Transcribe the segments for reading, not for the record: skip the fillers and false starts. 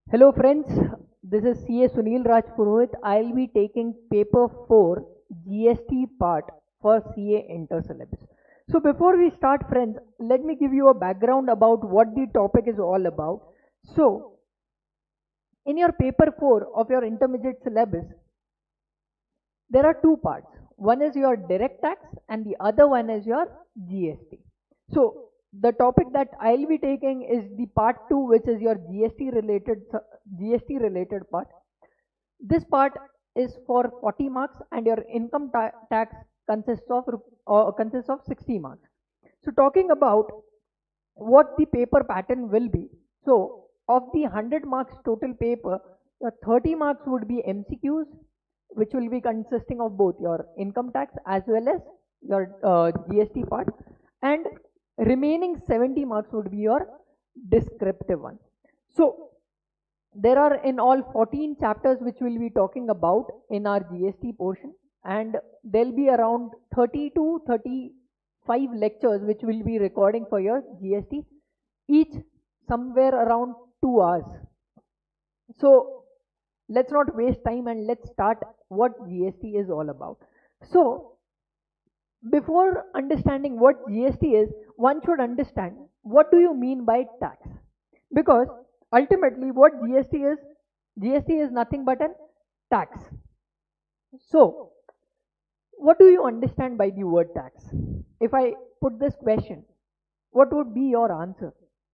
Hello friends, this is CA Sunil Raj Purohit. I'll be taking paper 4 GST part for CA Inter syllabus. So before we start friends, let me give you a background about what the topic is all about. So in your paper 4 of your intermediate syllabus, there are two parts. One is your direct tax and the other one is your GST. So the topic that I'll be taking is the part 2, which is your GST related part. This part is for 40 marks and your tax consists of 60 marks. So talking about what the paper pattern will be. So of the 100 marks total paper, 30 marks would be MCQs, which will be consisting of both your income tax as well as your GST part, and remaining 70 marks would be your descriptive one. So there are in all 14 chapters which we'll be talking about in our GST portion, and there'll be around 30 to 35 lectures which we'll be recording for your GST, each somewhere around 2 hours. So let's not waste time and let's start what GST is all about. So before understanding what GST is, one should understand what do you mean by tax, because ultimately what GST is nothing but an tax. So what do you understand by the word tax? If I put this question, what would be your answer?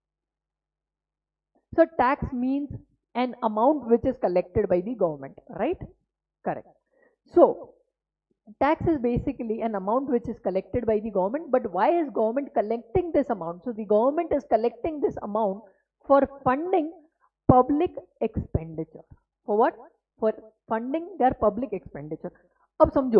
So tax means an amount which is collected by the government, right? Correct. So tax is basically an amount which is collected by the government, but why is government collecting this amount? So the government is collecting this amount for funding public expenditure. For what? For funding their public expenditure. अब समझो,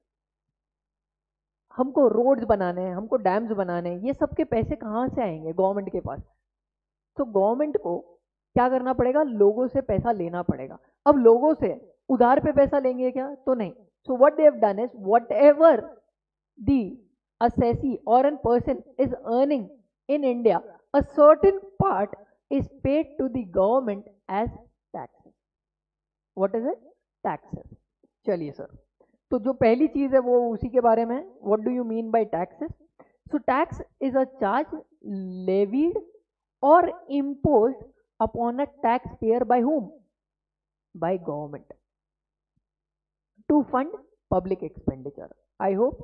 हमको roads बनाने हैं, हमको dams बनाने हैं, ये सब के पैसे कहाँ से आएंगे? गवर्नमेंट के पास. तो गवर्नमेंट को क्या करना पड़ेगा? लोगों से पैसा लेना पड़ेगा. अब लोगों से उधार पे पैसा लेंगे क्या? तो नहीं. So what they have done is, whatever the assessee or a person is earning in India, a certain part is paid to the government as taxes. What is it? Taxes. चलिए सर, तो जो पहली चीज है वो उसी के बारे में. What do you mean by taxes? So tax is a charge levied or imposed upon a taxpayer by whom? By government, to fund public expenditure. I hope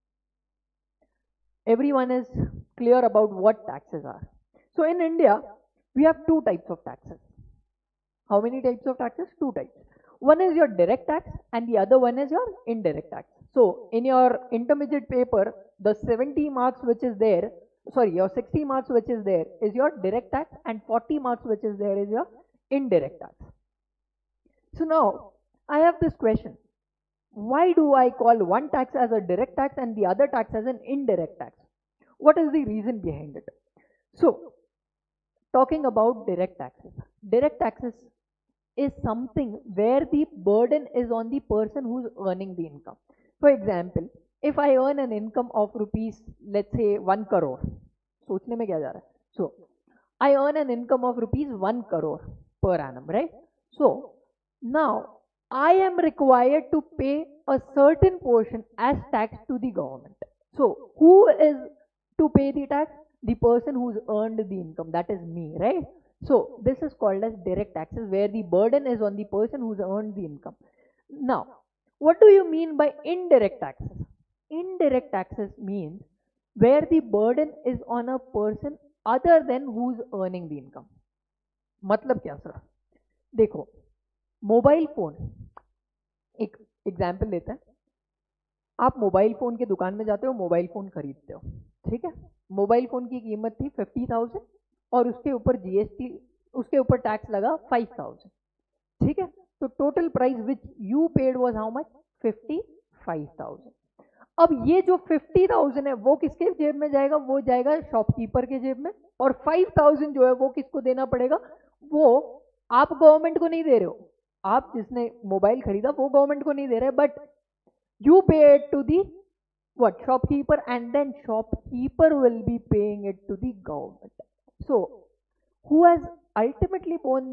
everyone is clear about what taxes are. So in India, we have two types of taxes. How many types of taxes? Two types. One is your direct tax and the other one is your indirect tax. So in your intermediate paper, the 70 marks which is there, sorry, your 60 marks which is there is your direct tax, and 40 marks which is there is your indirect tax. So now I have this question. Why do I call one tax as a direct tax and the other tax as an indirect tax? What is the reason behind it? So, talking about direct taxes is something where the burden is on the person who's earning the income. For example, if I earn an income of rupees, let's say 1 crore, सोचने में क्या जा रहा है? So, I earn an income of rupees 1 crore per annum, right? So, now I am required to pay a certain portion as tax to the government. So who is to pay the tax? The person who's earned the income, that is me, right? So this is called as direct taxes, where the burden is on the person who's earned the income. Now, what do you mean by indirect taxes? Indirect taxes means where the burden is on a person other than who's earning the income. मतलब क्या sir? देखो, mobile phone, एक example लेते हैं. आप mobile phone के दुकान में जाते हो, मोबाइल फोन खरीदते हो, ठीक है. मोबाइल फोन की कीमत थी 50,000 और उसके ऊपर जीएसटी, उसके ऊपर टैक्स लगा 5,000, ठीक है. तो total price which you paid was how much? 55,000. अब ये जो 50,000 है वो किसके जेब में जाएगा? वो जाएगा शॉपकीपर के जेब में. और 5,000 जो है वो किसको देना पड़ेगा? वो आप गवर्नमेंट को नहीं दे रहे हो. आप जिसने मोबाइल खरीदा वो गवर्नमेंट को नहीं दे रहे, but you pay it to the what? Shopkeeper, and then shopkeeper will be paying it to the government. So who has ultimately borne the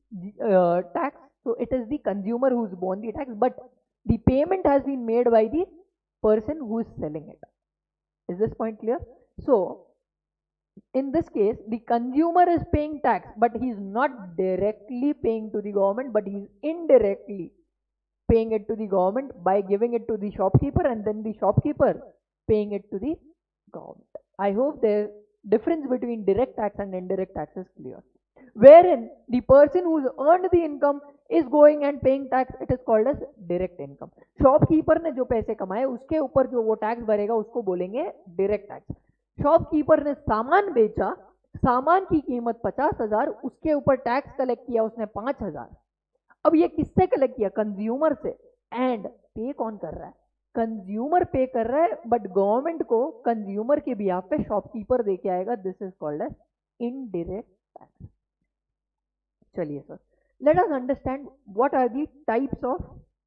tax, so it is the consumer who's borne the tax, but the payment has been made by the person who is selling it. Is this point clear? So in this case, the consumer is paying tax, but he is not directly paying to the government, but he is indirectly paying it to the government by giving it to the shopkeeper, and then the shopkeeper paying it to the government. I hope the difference between direct tax and indirect tax is clear. Wherein the person who's earned the income is going and paying tax, it is called as direct income. Shopkeeper ने जो पैसे कमाए उसके ऊपर जो वो tax भरेगा उसको बोलेंगे डायरेक्ट टैक्स. शॉपकीपर ने सामान बेचा, सामान की कीमत 50,000, उसके ऊपर टैक्स कलेक्ट किया उसने 5,000. अब ये किससे कलेक्ट किया? कंज्यूमर से. एंड पे कौन कर रहा है? कंज्यूमर पे कर रहा है, बट गवर्नमेंट को कंज्यूमर के बिहाफ पे शॉपकीपर दे के आएगा. This is called as indirect tax. चलिए sir, let us understand what are the types of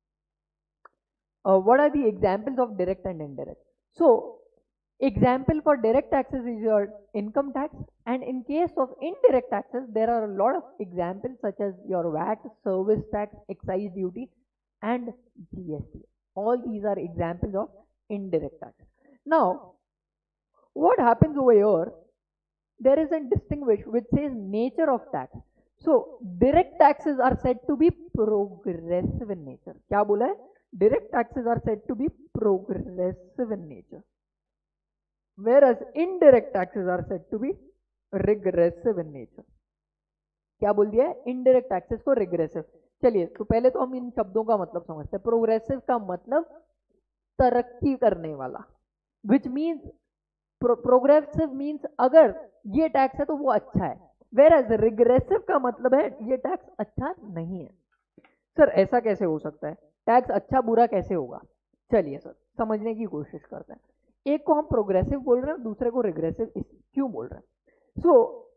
what are the examples of direct and indirect. So example for direct taxes is your income tax, and in case of indirect taxes there are a lot of examples such as your VAT, service tax, excise duty and GST. All these are examples of indirect tax. Now what happens over here, there is a distinguish which says nature of tax. So direct taxes are said to be progressive in nature. क्या बोला है? Direct taxes are said to be progressive in nature, whereas indirect taxes are said to be regressive in nature. क्या बोल दिया है? Indirect taxes को regressive. चलिए तो पहले तो हम इन शब्दों का मतलब समझते हैं. Progressive का मतलब तरक्की करने वाला, which means progressive means अगर ये टैक्स है तो वो अच्छा है, whereas regressive का मतलब है ये टैक्स अच्छा नहीं है. सर ऐसा कैसे हो सकता है? टैक्स अच्छा बुरा कैसे होगा? चलिए सर समझने की कोशिश करते हैं. एक को हम प्रोग्रेसिव बोल रहे हैं, दूसरे को रिग्रेसिव क्यों बोल रहे हैं? So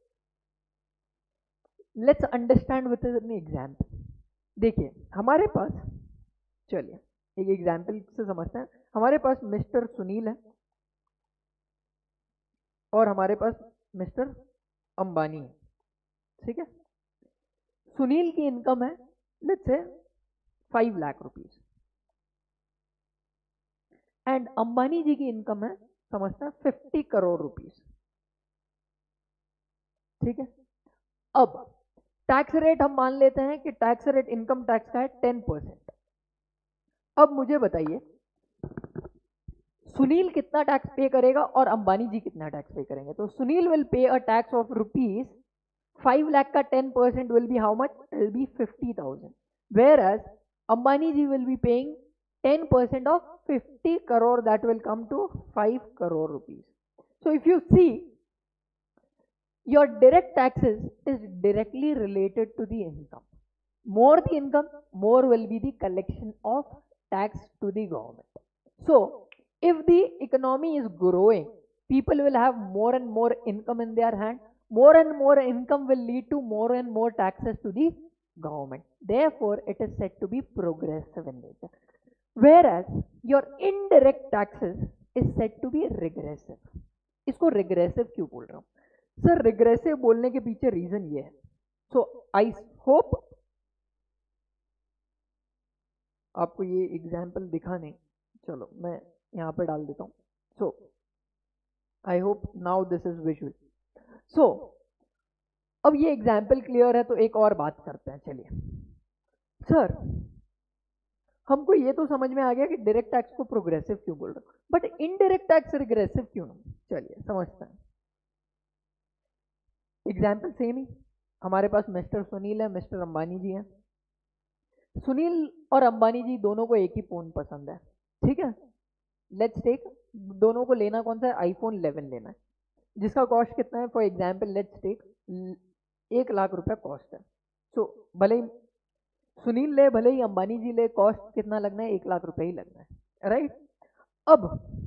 let's understand with an example. देखिए हमारे पास, चलिए एक एग्जाम्पल से समझते हैं. हमारे पास मिस्टर सुनील है और हमारे पास मिस्टर अंबानी है. ठीक है, सुनील की इनकम है let's say 5 lakh rupees and Ambani ji की इनकम है समझते हैं 50 करोड़ रुपीस. ठीक है, अब टैक्स रेट हम मान लेते हैं कि टैक्स रेट इनकम टैक्स का है 10%. अब मुझे बताइए सुनील कितना टैक्स पे करेगा और अंबानी जी कितना टैक्स पे करेंगे? तो Sunil will pay a tax of rupees 5 lakh का 10% will be how much? It will be 50,000. Whereas Ambani ji will be paying 10% of 50 crore, that will come to 5 crore rupees. So if you see, your direct taxes is directly related to the income. More the income, more will be the collection of tax to the government. So if the economy is growing, people will have more and more income in their hand. More and more income will lead to more and more taxes to the government. Therefore, it is said to be progressive in nature. Whereas your indirect taxes is said to be regressive. इसको regressive क्यों बोल रहा हूँ? Sir regressive बोलने के पीछे reason ये है. So I hope आपको ये एग्जाम्पल दिखा नहीं, चलो मैं यहाँ पे डाल देता हूँ. So I hope now this is visual. So अब ये एग्जाम्पल क्लियर है तो एक और बात करते हैं. चलिए सर हमको ये तो समझ में आ गया कि डायरेक्ट टैक्स को प्रोग्रेसिव क्यों बोल रहे हो, बट इनडायरेक्ट टैक्स रिग्रेसिव क्यों नहीं? चलिए समझते हैं. एग्जाम्पल सेम ही, हमारे पास मिस्टर सुनील है, मिस्टर अंबानी जी हैं. सुनील और अंबानी जी दोनों को एक ही फोन पसंद है. ठीक है, लेट्स टेक, दोनों को लेना कौन सा है? आईफोन 11 लेना है, जिसका कॉस्ट कितना है? For example let's take 1 lakh रुपया कॉस्ट है. सो भले ही सुनील ले भले ही अंबानी जी ले, कॉस्ट कितना लगना है? 1 लाख रुपए ही लगना है, राइट? अब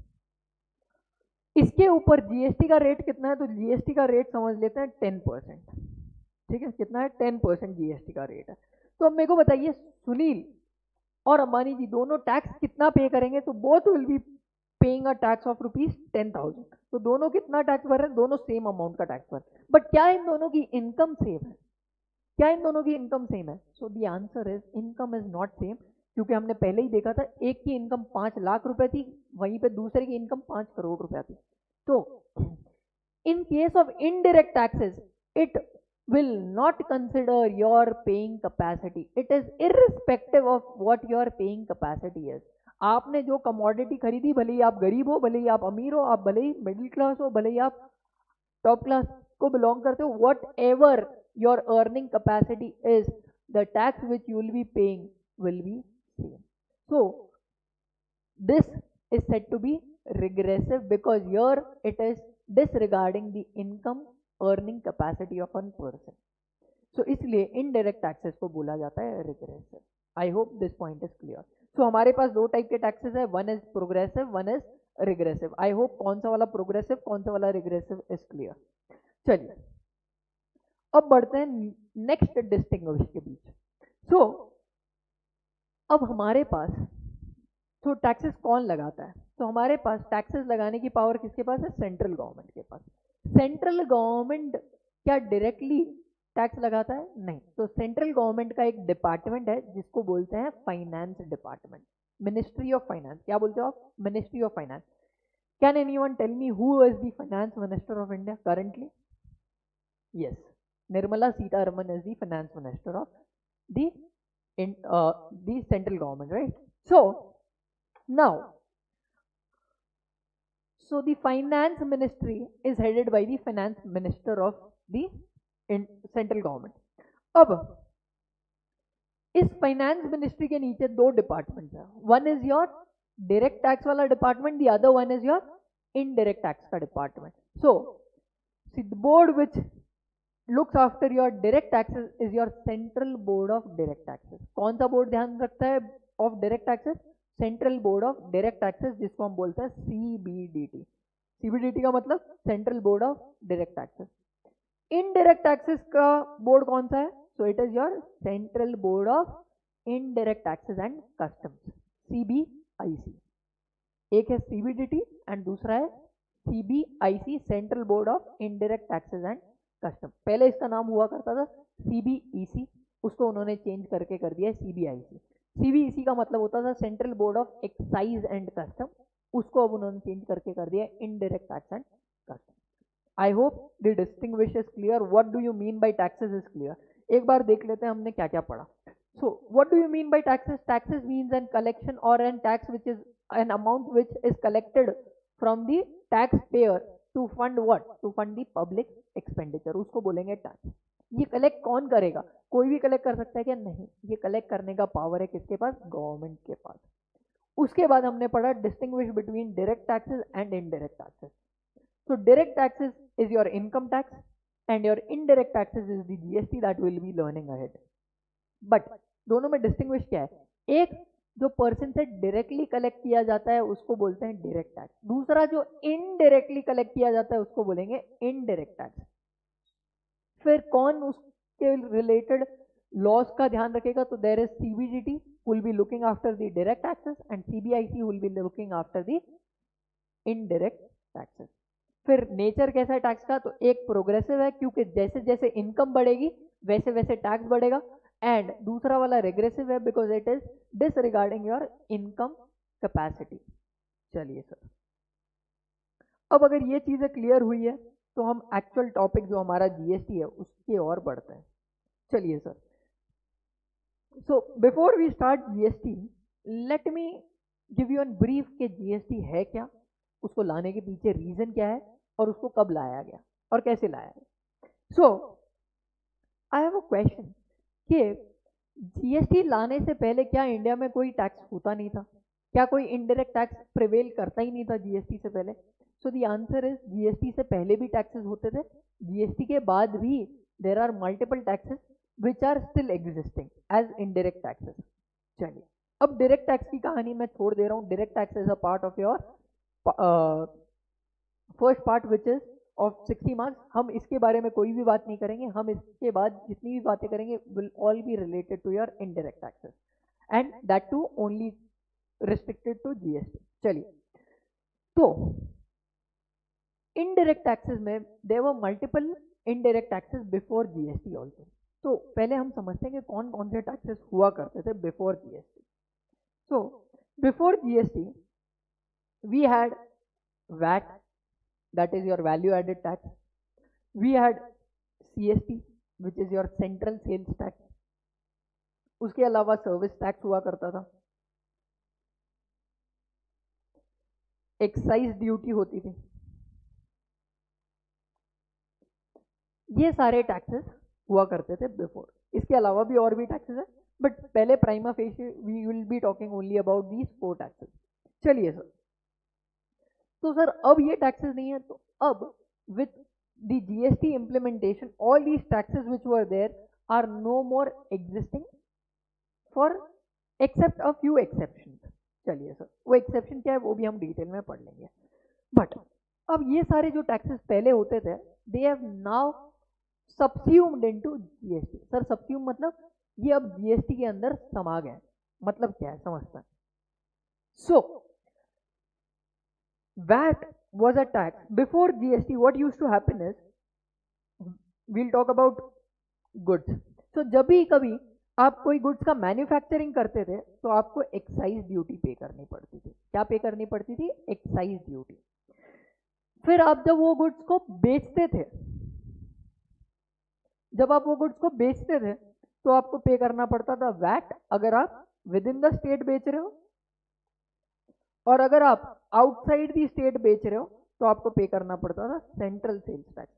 इसके ऊपर जीएसटी का रेट कितना है? तो जीएसटी का रेट समझ लेते हैं 10%. ठीक है, कितना है? 10% जीएसटी का रेट है. तो अब मेरे को बताइए सुनील और अंबानी जी दोनों टैक्स कितना पे करेंगे? तो both will be paying a tax of ₹10,000. तो दोनों कितना टैक्स भर रहे हैं? दोनों सेम अमाउंट का टैक्स भर. बट क्या इन दोनों की इनकम सेम है? क्या इन दोनों की इनकम सेम है? So the answer is income is not same, क्योंकि हमने पहले ही देखा था एक की इनकम 5 लाख रुपए थी, वहीं पे दूसरे की इनकम 5 करोड़ रुपया थी। तो in case of indirect taxes, it will not consider your paying capacity. It is irrespective of what your paying capacity is. आपने जो कमोडिटी खरीदी, भले ही आप गरीब हो, भले ही आप अमीर हो, आप भले ही मिडिल क्लास हो, भले ही आप टॉप क्लास को बिलोंग करते हो, whatever your earning capacity is, the tax which you will be paying will be same. So this is said to be regressive because here it is disregarding the income earning capacity of one person. So इसलिए indirect taxes को बोला जाता है regressive. I hope this point is clear. So हमारे पास दो type के taxes है, one is progressive, one is regressive. I hope कौन सा वाला progressive, कौन सा वाला regressive is clear. चलिए अब बढ़ते हैं नेक्स्ट डिस्टिंग्विश के बीच. सो अब हमारे पास तो टैक्सेस कौन लगाता है? तो हमारे पास टैक्सेस लगाने की पावर किसके पास है? सेंट्रल गवर्नमेंट के पास. सेंट्रल गवर्नमेंट क्या डायरेक्टली टैक्स लगाता है? नहीं. तो सेंट्रल गवर्नमेंट का एक डिपार्टमेंट है जिसको बोलते हैं finance department, ministry of finance. क्या बोलते हो आप? Ministry of finance. Can anyone tell me who is the finance minister of India currently? Yes, Nirmala Sitharaman is the finance minister of the central government, right? So now, so the finance ministry is headed by the finance minister of the central government. अब इस finance ministry के नीचे दो department है. One is your direct tax वाला department, the other one is your indirect tax का department. So the board which looks after your direct taxes is your central board of direct taxes. कौन सा board ध्यान रखता है of direct taxes? Central board of direct taxes, जिसको हम बोलते हैं सीबीडीटी. सीबीडीटी का मतलब central board of direct taxes. Indirect taxes का बोर्ड कौन सा है? सो it is your central board of indirect taxes and customs, CBIC. एक है सीबीडीटी एंड दूसरा है CBIC, central board of indirect taxes and custom. पहले इसका नाम हुआ करता था सीबीईसी, उसको उन्होंने चेंज करके कर दिया सीबीआईसी. सीबीईसी का मतलब होता था central board of excise and custom, उसको अब उन्होंने चेंज करके कर दिया indirect tax and custom. I hope the distinguish is clear. What do you mean by taxes is clear. एक बार देख लेते हैं हमने क्या क्या पढ़ा. So what do you mean by taxes? Taxes means an collection और an tax which is an amount which is collected from the tax payer to fund what? To fund the public expenditure, उसको बोलेंगे tax. ये collect कौन करेगा? कोई भी collect कर सकता है क्या? नहीं. ये कलेक्ट करने का पावर है किसके पास? गवर्नमेंट के पास. उसके बाद हमने पढ़ा distinguish between direct taxes and indirect taxes. So direct taxes is your income tax and your indirect taxes is the GST that will be learning ahead. But दोनों में डिस्टिंग्विश क्या है? एक जो पर्सन से डायरेक्टली कलेक्ट किया जाता है उसको बोलते हैं डायरेक्ट टैक्स. दूसरा जो इनडायरेक्टली कलेक्ट किया जाता है उसको बोलेंगे इनडायरेक्ट टैक्स. फिर कौन उसके रिलेटेड लॉस का ध्यान रखेगा? तो there is CBDT will be looking after the direct taxes and CBIC will be looking after the indirect taxes. फिर नेचर कैसा है टैक्स का? तो एक प्रोग्रेसिव है क्योंकि जैसे जैसे इनकम बढ़ेगी वैसे वैसे टैक्स बढ़ेगा, एंड दूसरा वाला रेग्रेसिव है because it is disregarding your income capacity. चलिए सर, अब अगर ये चीजें क्लियर हुई है तो हम एक्चुअल टॉपिक जो हमारा जीएसटी है उसके और बढ़ते हैं. चलिए sir, so before we start GST let me give you an brief के जीएसटी है क्या, उसको लाने के पीछे रीजन क्या है और उसको कब लाया गया और कैसे लाया गया. So I have a question कि जीएसटी लाने से पहले क्या इंडिया में कोई टैक्स होता नहीं था? क्या कोई इनडायरेक्ट टैक्स प्रिवेल करता ही नहीं था जीएसटी से पहले? So the answer is GST से पहले भी टैक्सेस होते थे, जीएसटी के बाद भी there are multiple taxes which are still existing as indirect taxes. चलिए, अब डायरेक्ट टैक्स की कहानी मैं छोड़ दे रहा हूँ. Direct tax is a part of your first part which is of 60 marks. हम इसके बारे में कोई भी बात नहीं करेंगे. हम इसके बाद जितनी भी बातें करेंगे will all be related to your indirect taxes and that too only restricted to GST. चलिए, तो इनडायरेक्ट टैक्सेस में there were multiple indirect taxes before GST also. तो पहले हम समझते हैं कि कौन कौन से टैक्सेस हुआ करते थे before GST. So before GST we had VAT, that is your value added tax. We had CST which is your central sales tax. उसके अलावा सर्विस टैक्स हुआ करता था, एक्साइज ड्यूटी होती थी। ये सारे टैक्सेस हुआ करते थे बिफोर। इसके अलावा भी और भी टैक्सेस है, बट पहले prima facie we will be talking only about these 4 taxes. चलिए सर, तो सर अब ये टैक्सेस नहीं है, तो अब with the GST implementation all these taxes which were there are no more existing for except a few exceptions। चलिए sir, वो एक्सेप्शन क्या है वो भी हम डिटेल में पढ़ लेंगे। बट अब ये सारे जो टैक्सेस पहले होते थे they have now subsumed into GST. Sir subsume मतलब ये अब जीएसटी के अंदर समा गए, मतलब क्या है समझते हैं। सो VAT was a tax. Before GST, what used to happen is, we'll talk about goods. So जब भी कभी आप कोई गुड्स का मैन्युफैक्चरिंग करते थे तो आपको एक्साइज ड्यूटी पे करनी पड़ती थी। क्या पे करनी पड़ती थी? Excise duty. फिर आप जब वो गुड्स को बेचते थे, जब आप वो गुड्स को बेचते थे तो आपको पे करना पड़ता था वैट अगर आप विद इन द स्टेट बेच रहे हो, और अगर आप आउटसाइड दी स्टेट बेच रहे हो तो आपको पे करना पड़ता था सेंट्रल सेल्स टैक्स।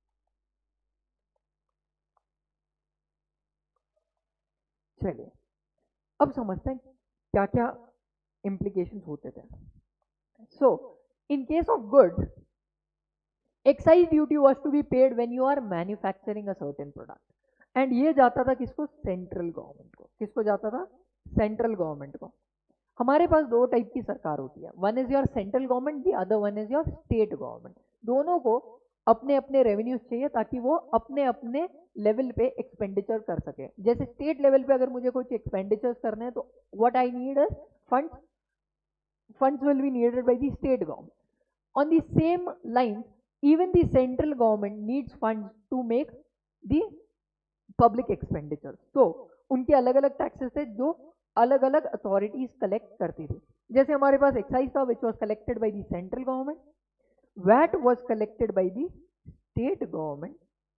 चलिए अब समझते हैं क्या क्या इंप्लीकेशंस होते थे। So in case of goods, excise duty was to be paid when you are manufacturing a certain product, and ये जाता था किसको? सेंट्रल गवर्नमेंट को। किसको जाता था? सेंट्रल गवर्नमेंट को। हमारे पास 2 टाइप की सरकार होती है, one is your central government, the other one is your state government. दोनों को अपने अपने रेवेन्यूज चाहिए ताकि वो अपने अपने लेवल पे एक्सपेंडिचर कर सके। जैसे स्टेट लेवल पे अगर मुझे कुछ एक्सपेंडिचर्स करने हैं तो what I need is funds will be needed by the state government. On the same line even the central government needs funds to make the public expenditures। तो उनके अलग अलग टैक्सेस थे जो अलग अलग अथॉरिटीज कलेक्ट करती थी। जैसे हमारे पास एक्साइज था which was collected by the central government, VAT was collected by the state government,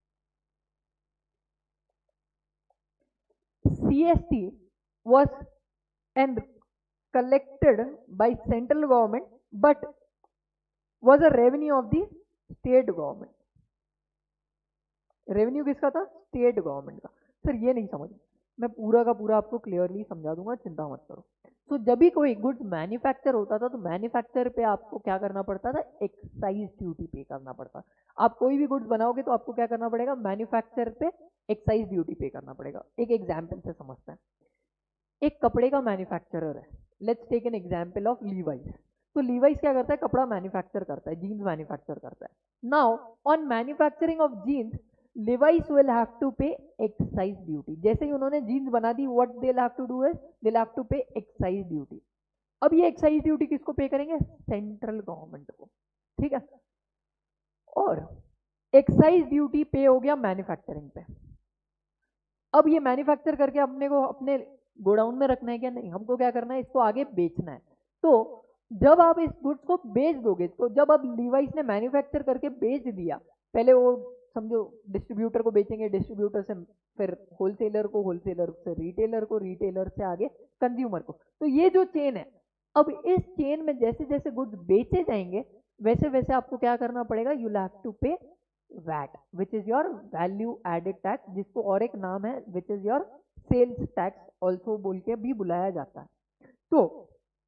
CST was and collected by central government but was a revenue of the state government. Revenue किसका था? State government का। Sir ये नहीं समझ, मैं पूरा का पूरा आपको क्लियरली समझा दूंगा, चिंता मत करो। तो जब भी कोई गुड्स मैन्युफैक्चर होता था तो मैन्युफैक्चर पे आपको क्या करना पड़ता था? एक्साइज ड्यूटी पे करना पड़ता। आप कोई भी गुड्स बनाओगे तो आपको क्या करना पड़ेगा? मैन्युफैक्चर पे एक्साइज ड्यूटी पे करना पड़ेगा। एक एग्जाम्पल से समझते हैं। एक कपड़े का मैन्युफैक्चरर है, let's take an example of Levi's. तो लीवाइस क्या करता है? कपड़ा मैन्युफैक्चर करता है, जीन्स मैन्युफैक्चर करता है। Now on manufacturing of jeans, Levi's will have to pay excise duty. जैसे ही उन्होंने जीन्स बना दी, what they have to do is they have to pay excise duty. अब ये एक्साइज ड्यूटी किसको पे करेंगे? सेंट्रल गवर्नमेंट को, ठीक है। और एक्साइज ड्यूटी पे हो गया मैन्युफैक्चरिंग पे। अब ये मैन्युफैक्चर करके अपने को अपने गोडाउन में रखना है क्या? नहीं, हमको क्या करना है? इसको आगे बेचना है। तो जब आप इस गुड्स को बेच दोगे, तो जब अब लीवाइस ने मैन्युफैक्चर करके बेच दिया, पहले वो समझो डिस्ट्रीब्यूटर को बेचेंगे, डिस्ट्रीब्यूटर से फिर होलसेलर को, होलसेलर से रिटेलर को, रिटेलर से आगे कंज्यूमर को। तो ये जो चेन है, अब इस चेन में जैसे जैसे गुड्स बेचे जाएंगे वैसे वैसे आपको क्या करना पड़ेगा? You have to pay VAT which is your value added tax, जिसको और एक नाम है which is your sales tax also बोल के भी बुलाया जाता है। तो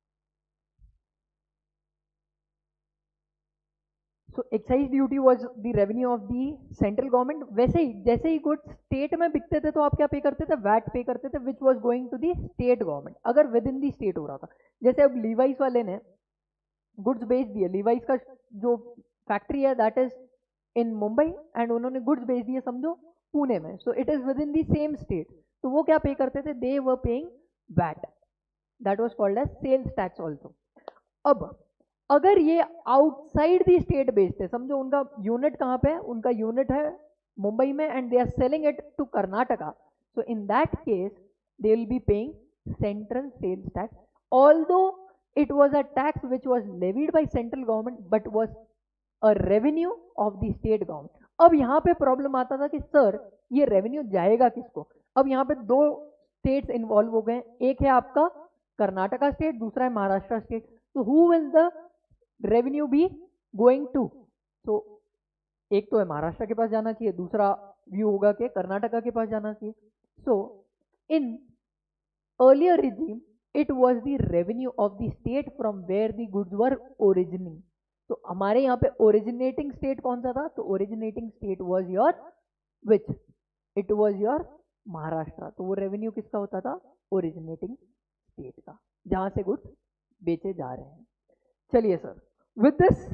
so excise duty was the revenue of the central government. वैसे ही जैसे ही गुड्स स्टेट में बिकते थे तो आप क्या पे करते थे? वैट पे करते थे, which was going to the state government, अगर विद इन द स्टेट हो रहा था। जैसे अब लीवाइस वाले ने गुड्स बेच दिए, लीवाइस का जो फैक्ट्री है that is in Mumbai, and उन्होंने गुड्स बेच दिए समझो पुणे में, so it is within the same state. तो वो क्या पे करते थे? They were paying VAT, that was called as sales tax also. अब अगर ये आउटसाइड दी स्टेट बेचते, समझो उनका यूनिट कहां पे है? उनका यूनिट है Mumbai mein and they are selling it to Karnataka, so in that case they will be paying central sales tax, although it was a tax which was levied by central government but was a revenue of the state government. अब यहाँ पे problem आता था कि sir ये revenue जाएगा किसको. अब यहाँ पे दो स्टेट्स इन्वॉल्व हो गए, एक है आपका कर्नाटका स्टेट, दूसरा है महाराष्ट्र स्टेट. तो who will the revenue be going to? तो एक तो है महाराष्ट्र के पास जाना चाहिए, दूसरा व्यू होगा कि कर्नाटका के पास जाना चाहिए. So in earlier regime it was the revenue of the state from where the goods were originating. तो हमारे यहाँ पे ओरिजिनेटिंग स्टेट कौन सा था? तो originating state was your which? It was your Maharashtra. तो वो रेवेन्यू किसका होता था? ओरिजिनेटिंग स्टेट का, जहां से गुड्स बेचे जा रहे हैं. चलिए sir, with this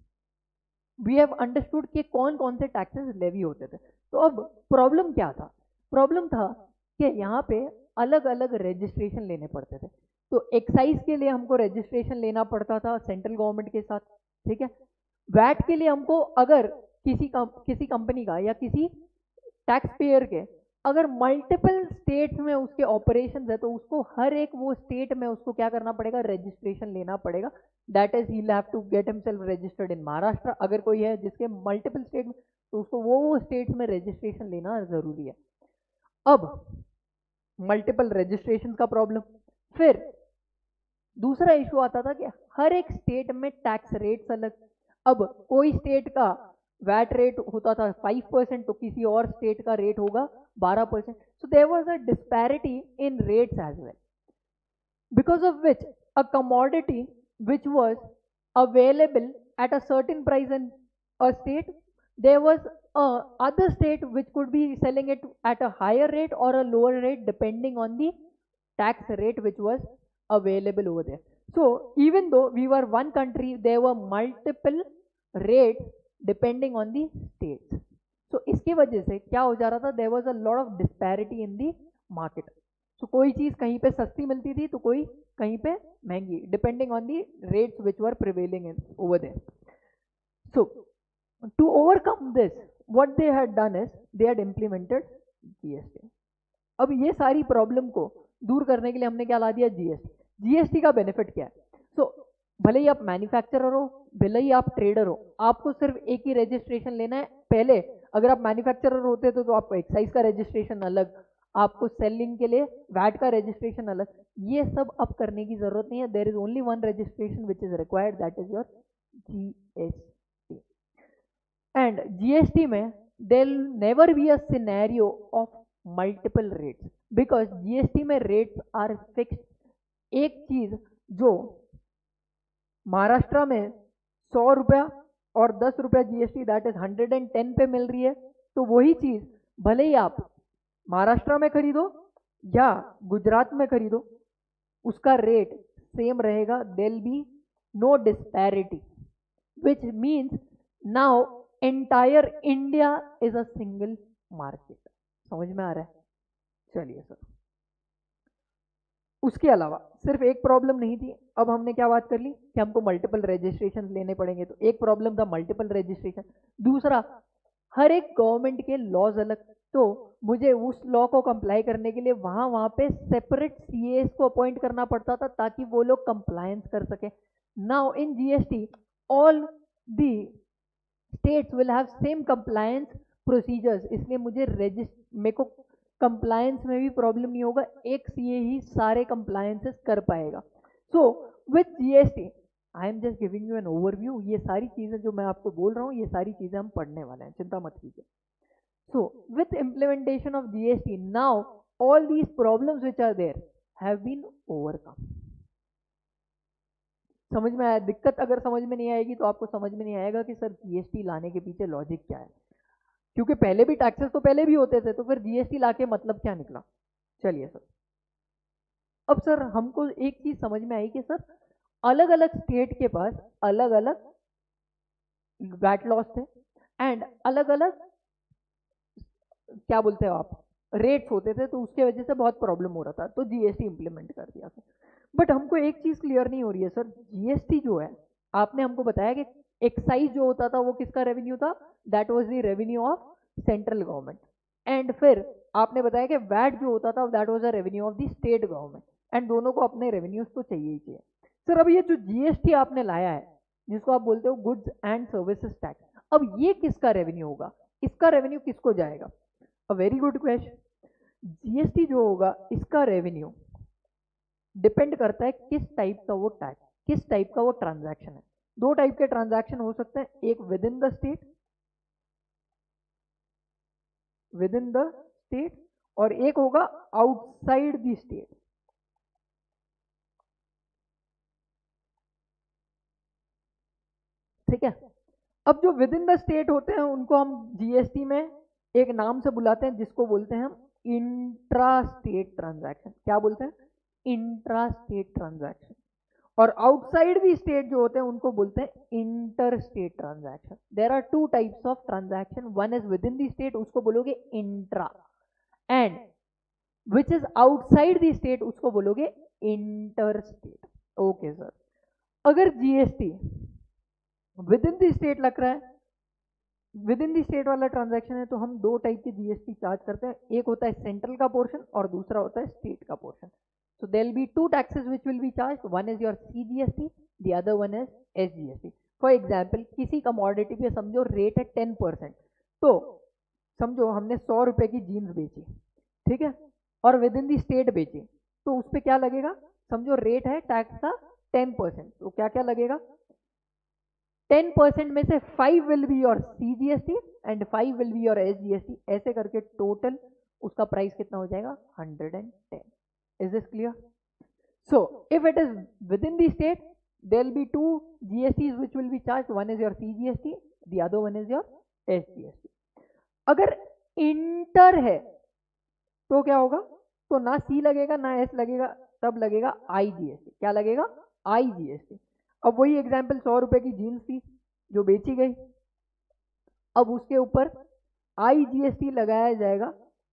we have understood कि कौन कौन से टैक्सेस लेवी होते थे. तो अब प्रॉब्लम क्या था? प्रॉब्लम था कि यहाँ पे अलग अलग रजिस्ट्रेशन लेने पड़ते थे. तो एक्साइज के लिए हमको रजिस्ट्रेशन लेना पड़ता था सेंट्रल गवर्नमेंट के साथ, ठीक है. वैट के लिए हमको अगर किसी कंपनी का या किसी टैक्स पेयर के अगर मल्टीपल स्टेट्स में उसके ऑपरेशन है तो उसको हर एक वो स्टेट में उसको क्या करना पड़ेगा? रजिस्ट्रेशन लेना पड़ेगा. That is he have to get himself registered in Maharashtra. अगर कोई है जिसके मल्टीपल स्टेट में, तो उसको वो स्टेट्स में रजिस्ट्रेशन लेना जरूरी है. अब मल्टीपल रजिस्ट्रेशन का प्रॉब्लम. फिर दूसरा इशू आता था कि हर एक स्टेट में टैक्स रेट्स अलग. अब कोई स्टेट का वैट रेट होता था 5%, तो किसी और स्टेट का रेट होगा 12%. So there was a disparity in rates as well, because of which a commodity which was available at a certain price in a state, there was a other state which could be selling it at a higher rate or a lower rate depending on the tax rate which was available over there. So even though we were one country, there were multiple rates depending on the states. So इसके वजह से क्या हो जा रहा था? there was a lot of disparity in the market. So कोई चीज कहीं पे सस्ती मिलती थी तो कोई कहीं पे महंगी, depending on the rates which were prevailing in over there. So to overcome this what they had done is they had implemented GST. अब ये सारी प्रॉब्लम को दूर करने के लिए हमने क्या ला दिया? जीएसटी. जीएसटी का बेनिफिट क्या है? सो भले ही आप मैन्युफैक्चरर हो, भले ही आप ट्रेडर हो, आपको सिर्फ एक ही रजिस्ट्रेशन लेना है. पहले अगर आप मैन्युफैक्चरर होते तो आपको एक्साइज का रजिस्ट्रेशन अलग, आपको सेलिंग के लिए वैट का रजिस्ट्रेशन अलग. ये सब अब करने की जरूरत नहीं है. There is only one registration which is required, that is your GST. And GST में there will never be a scenario of multiple rates, because GST में रेट्स आर फिक्स्ड. एक चीज जो महाराष्ट्र में 100 रुपया और 10 रुपया जीएसटी, दैट इज 110 पे मिल रही है, तो वही चीज भले ही आप महाराष्ट्र में खरीदो या गुजरात में खरीदो, उसका रेट सेम रहेगा. There will be no disparity, which means now entire India is a single market. समझ में आ रहा है? चलिए सर, उसके अलावा सिर्फ एक प्रॉब्लम नहीं थी. अब हमने क्या बात कर ली कि हमको मल्टीपल रजिस्ट्रेशन लेने पड़ेंगे. तो एक प्रॉब्लम था मल्टीपल रजिस्ट्रेशन. दूसरा, हर एक गवर्नमेंट के लॉज अलग, तो मुझे उस लॉ को कंप्लाई करने के लिए वहां पे सेपरेट सीएस को अपॉइंट करना पड़ता था ताकि वो लोग कंप्लायंस कर सके. Now in GST all the states will have same compliance procedures, इसलिए मेरे को कंप्लायंस में भी प्रॉब्लम नहीं होगा. एक सीए ही सारे कंप्लायंसेस कर पाएगा. So with GST I am just giving you an overview. ये सारी चीजें जो मैं आपको बोल रहा हूँ, ये सारी चीजें हम पढ़ने वाले हैं, चिंता मत कीजिए. So with implementation of GST, now all these problems which are there have been overcome. समझ में आया? दिक्कत अगर समझ में नहीं आएगी तो आपको समझ में नहीं आएगा कि सर जीएसटी लाने के पीछे लॉजिक क्या है, क्योंकि पहले भी टैक्सेस तो पहले भी होते थे, तो फिर जीएसटी लाके मतलब क्या निकला. चलिए सर, अब सर हमको एक चीज समझ में आई कि सर अलग अलग स्टेट के पास अलग अलग वैट लॉस थे एंड अलग अलग क्या बोलते हो आप रेट्स होते थे, तो उसके वजह से बहुत प्रॉब्लम हो रहा था, तो जीएसटी इंप्लीमेंट कर दिया सर. बट हमको एक चीज क्लियर नहीं हो रही है सर. जीएसटी जो है, आपने हमको बताया कि एक्साइज जो होता था वो किसका रेवेन्यू था? That was the revenue of central government, and फिर आपने बताया कि वैट जो होता था that was a revenue of the state government, and दोनों को अपने रेवेन्यूज तो चाहिए ही चाहिए। सर अब ये जो जीएसटी आपने लाया है जिसको आप बोलते हो गुड्स एंड सर्विसेज टैक्स, अब ये किसका रेवेन्यू होगा, इसका रेवेन्यू किसको जाएगा? A very good question. GST जो होगा इसका रेवेन्यू डिपेंड करता है किस टाइप का वो टैक्स, किस टाइप का वो ट्रांजैक्शन है। दो टाइप के ट्रांजैक्शन हो सकते हैं, एक within the state, within the state, और एक होगा आउटसाइड द स्टेट। ठीक है, अब जो विद इन द स्टेट होते हैं उनको हम जीएसटी में एक नाम से बुलाते हैं जिसको बोलते हैं हम इंट्रा स्टेट ट्रांजैक्शन। क्या बोलते हैं? Intra state transaction. और आउटसाइड दी स्टेट जो होते हैं उनको बोलते हैं inter state transaction. There are two types of transaction, one is within the state, उसको बोलोगे intra, and which is outside the state उसको बोलोगे इंटर स्टेट। ओके सर, अगर GST within the state लग रहा है, within the state वाला transaction है, तो हम दो टाइप की जीएसटी चार्ज करते हैं, एक होता है सेंट्रल का पोर्शन और दूसरा होता है स्टेट का portion. So there will be two taxes which will be charged. One is your CGST, the other one is SGST. For example, किसी कमोडिटी पे समझो रेट है 10%, तो समझो हमने 100 रुपए की जीन्स बेची, ठीक है, और विद इन दी स्टेट बेची, तो उस पर क्या लगेगा? समझो रेट है टैक्स का 10%, तो क्या क्या लगेगा? 10% में से 5 will be your CGST and 5 will be your SGST, ऐसे करके टोटल उसका प्राइस कितना हो जाएगा? 110। Is this clear? So if it is within the state, there will be two GSTs which will be charged. One is your CGST, the other one is your SGST. अगर inter है तो क्या होगा? तो ना C लगेगा ना S लगेगा, तब लगेगा IGST। क्या लगेगा? IGST। अब वही एग्जाम्पल, 100 रुपए की जीन्स थी जो बेची गई, अब उसके ऊपर IGST लगाया जाएगा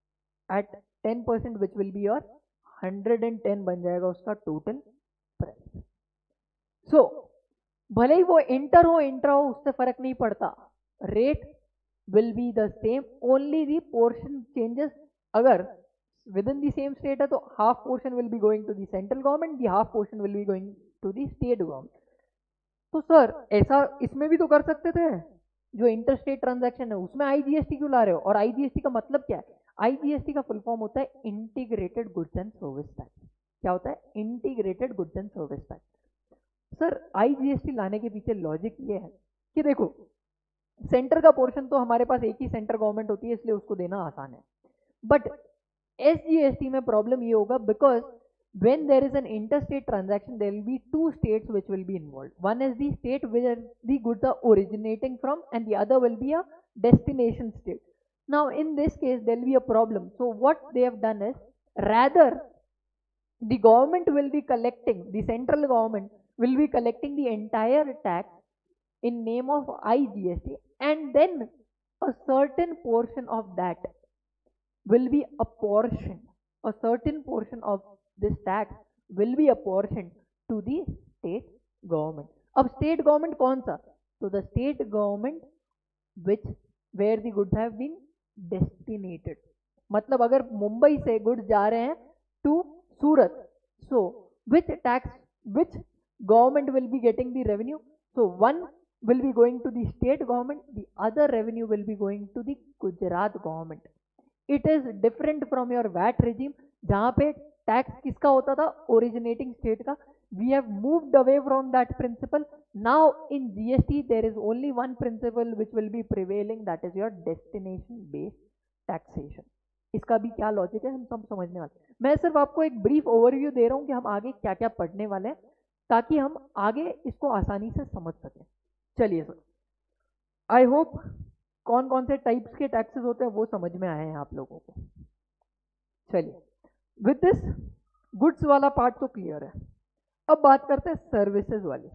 at 10%, which will be your 110 बन जाएगा उसका टोटल प्राइस। सो भले ही वो इंटर हो इंट्रा हो उससे फर्क नहीं पड़ता, rate will be the same, only the portion changes. अगर within the same state है तो half portion will be going to the central government, the half portion will be going to the state government. तो sir ऐसा इसमें भी तो कर सकते थे, जो इंटर स्टेट ट्रांजैक्शन है उसमें आईजीएसटी क्यों ला रहे हो? और आईजीएसटी का मतलब क्या है? आईजीएसटी का फुल फॉर्म होता है integrated goods and service tax. क्या होता है? Integrated goods and service tax. Sir IGST लाने के पीछे लॉजिक ये है कि देखो, सेंटर का पोर्शन तो हमारे पास एक ही सेंटर गवर्नमेंट होती है इसलिए उसको देना आसान है, बट एसजीएसटी में प्रॉब्लम ये होगा because when there is an interstate transaction there will be two states which will be involved. One is the state where the goods are originating from and the other will be a destination state. Now in this case there will be a problem. So what they have done is, rather the government will be collecting, the central government will be collecting the entire tax in name of IGST, and then a certain portion of that will be apportioned, a certain portion of this tax will be apportioned to the state government. अब state government कौन सा? तो the state government which where the goods have been destinated. मतलब अगर मुंबई से goods जा रहे हैं to Surat, so which tax, which government will be getting the revenue? So one will be going to the state government, the other revenue will be going to the Gujarat government. It is different from your VAT regime जहाँ पे tax किसका होता था? Originating state का। We have moved away from that principle. Now in GST there is only one principle which will be prevailing, that is your destination based taxation. इसका भी क्या logic है हम सब समझने वाले। मैं सिर्फ आपको एक ब्रीफ ओवरव्यू दे रहा हूँ कि हम आगे क्या क्या पढ़ने वाले हैं ताकि हम आगे इसको आसानी से समझ सकें। चलिए सर, आई होप कौन कौन से टाइप्स के टैक्सेस होते हैं वो समझ में आए हैं आप लोगों को। चलिए, विद दिस गुड्स वाला पार्ट तो क्लियर है। अब बात करते हैं सर्विसेज वाली।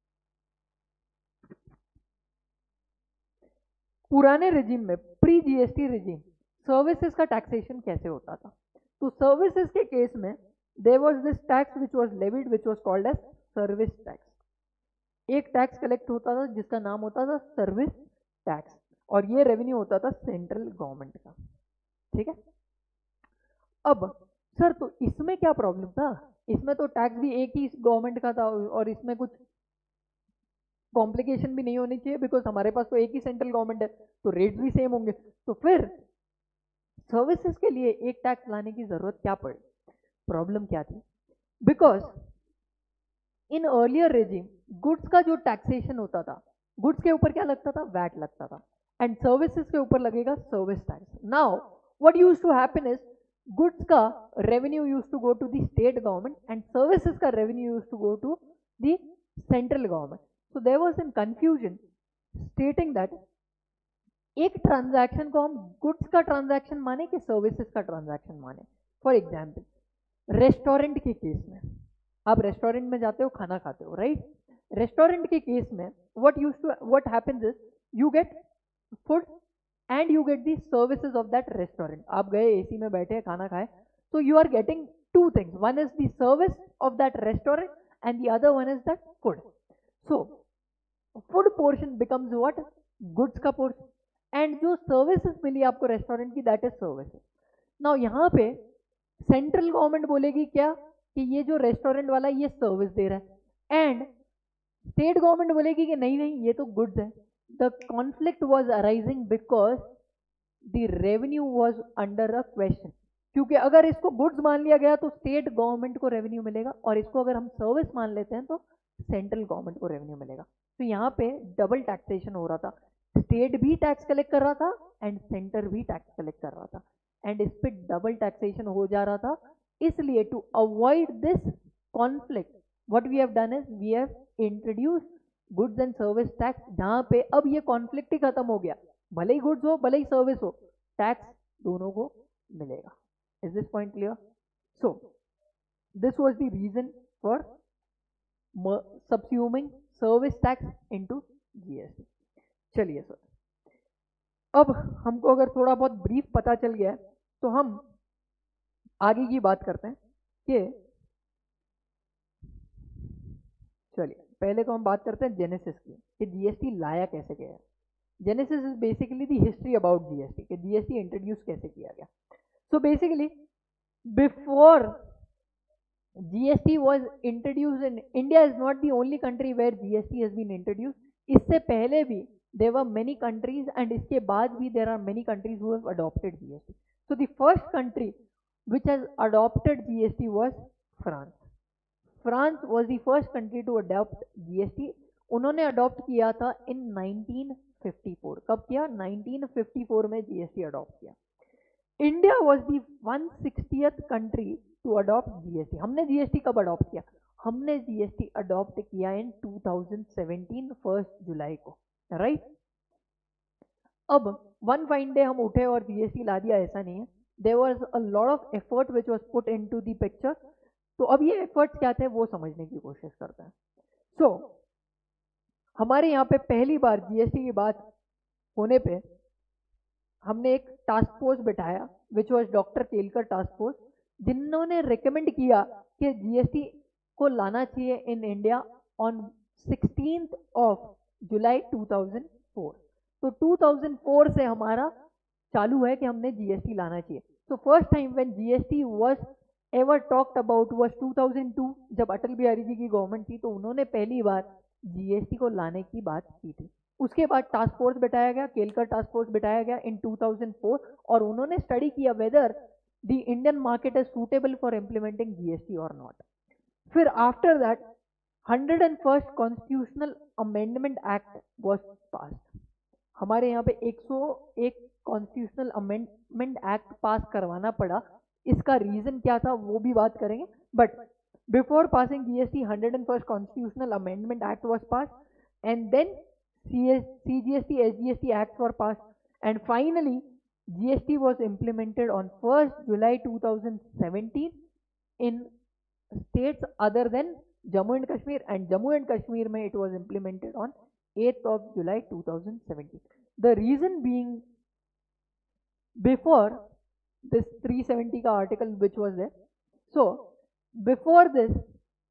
पुराने रिजीम में, प्री जीएसटी रिजीम, सर्विसेज का टैक्सेशन कैसे होता था? तो सर्विसेज के केस में there was this tax which was levied which was called as service tax. एक टैक्स कलेक्ट होता था जिसका नाम होता था सर्विस टैक्स। और ये रेवेन्यू होता था सेंट्रल गवर्नमेंट का, ठीक है। अब सर तो इसमें क्या प्रॉब्लम था, इसमें तो टैक्स भी एक ही गवर्नमेंट का था और इसमें कुछ कॉम्प्लिकेशन भी नहीं होनी चाहिए, बिकॉज हमारे पास तो एक ही सेंट्रल गवर्नमेंट है, तो रेट भी सेम होंगे। तो फिर सर्विसेज के लिए एक टैक्स लाने की जरूरत क्या पड़ी, प्रॉब्लम क्या थी? Because in earlier regime goods का जो टैक्सेशन होता था, गुड्स के ऊपर क्या लगता था, वैट लगता था, एंड सर्विसेज के ऊपर लगेगा service tax. Now what used to happen is goods का revenue used to go to the state government and services का revenue used to go to the central government. So there was an confusion stating that एक transaction को हम goods का transaction माने कि services का transaction माने। फॉर एग्जाम्पल रेस्टोरेंट के केस में, आप रेस्टोरेंट में जाते हो, खाना खाते हो, राइट? रेस्टोरेंट के केस में what happens is you get food and you get the services of that restaurant. आप गए, एसी में बैठे, खाना खाए, तो you are getting two things, one is the service of that restaurant and the other one is that food. So food portion becomes what, goods का portion, and जो services मिली आपको रेस्टोरेंट की, दैट इज सर्विसेज। नाउ यहाँ पे central government बोलेगी क्या कि ये जो रेस्टोरेंट वाला ये सर्विस दे रहा है, एंड स्टेट गवर्नमेंट बोलेगी कि नहीं नहीं ये तो गुड्स है। The conflict was arising because the revenue was under a question, क्योंकि अगर इसको गुड्स मान लिया गया तो स्टेट गवर्नमेंट को रेवेन्यू मिलेगा, और इसको अगर हम सर्विस मान लेते हैं तो सेंट्रल गवर्नमेंट को रेवेन्यू मिलेगा। तो यहाँ पे डबल टैक्सेशन हो रहा था, स्टेट भी टैक्स कलेक्ट कर रहा था एंड सेंटर भी टैक्स कलेक्ट कर रहा था, एंड इस पे डबल टैक्सेशन हो जा रहा था। इसलिए to avoid this conflict what we have done is we have introduced goods and service tax, जहां पे अब ये कॉन्फ्लिक्ट ही खत्म हो गया, भले ही गुड्स हो भले ही सर्विस हो, टैक्स दोनों को मिलेगा। Is this point clear? So this was the reason for subsuming service tax into GST। चलिए सर, अब हमको अगर थोड़ा बहुत ब्रीफ पता चल गया है तो हम आगे की बात करते हैं कि चलिए पहले तो हम बात करते हैं जेनेसिस की, कि जीएसटी लाया कैसे गया है। Genesis is basically the history about GST, कि जीएसटी इंट्रोड्यूस कैसे किया गया। So basically before GST was introduced in India is not the only country where GST has been introduced. इससे पहले भी there were many countries and इसके बाद भी there are many countries who have adopted GST. So the first country which has adopted GST was France. France was the first country to adopt GST. उन्होंने adopt किया था in 1954। कब किया? 1954 में GST adopt किया। India was the 160th country to adopt GST. हमने GST कब adopt किया? हमने जीएसटी अडॉप्ट किया इन 2017 1 जुलाई को, राइट? अब वन फाइन डे हम उठे और जीएसटी ला दिया, ऐसा नहीं है। There was a lot of effort which was put into the picture. तो अब ये एफर्ट्स क्या थे वो समझने की कोशिश करते हैं। सो हमारे यहाँ पे पहली बार जीएसटी की बात होने पे हमने एक टास्क फोर्स बिठाया which was doctor Kelkar task force, जिन्होंने रिकमेंड किया कि जीएसटी को लाना चाहिए इन इंडिया ऑन 16 जुलाई 2004। तो 2004 से हमारा चालू है कि हमने जीएसटी लाना चाहिए। So first time when GST was ever talked about was 2002, जब अटल बिहारी जी की गवर्नमेंट थी तो उन्होंने पहली बार जीएसटी को लाने की बात की थी। उसके बाद टास्क फोर्स बिठाया गया, केलकर टास्क फोर्स बिठाया गया इन 2004, और उन्होंने स्टडी किया whether the Indian market is suitable for implementing GST और नॉट। फिर after that 101st constitutional amendment act was passed. हमारे यहाँ पे 101 कॉन्स्टिट्यूशनल अमेंडमेंट एक्ट पास करवाना पड़ा। इसका रीजन क्या था वो भी बात करेंगे, but before passing GST 101st constitutional amendment act was passed, and then CGST, SGST acts were passed, and finally GST was implemented on 1st July 2017 in states other than Jammu and Kashmir, and Jammu and Kashmir mein it was implemented on 8th of July 2017. The reason being, before this 370 ka article which was there, so before this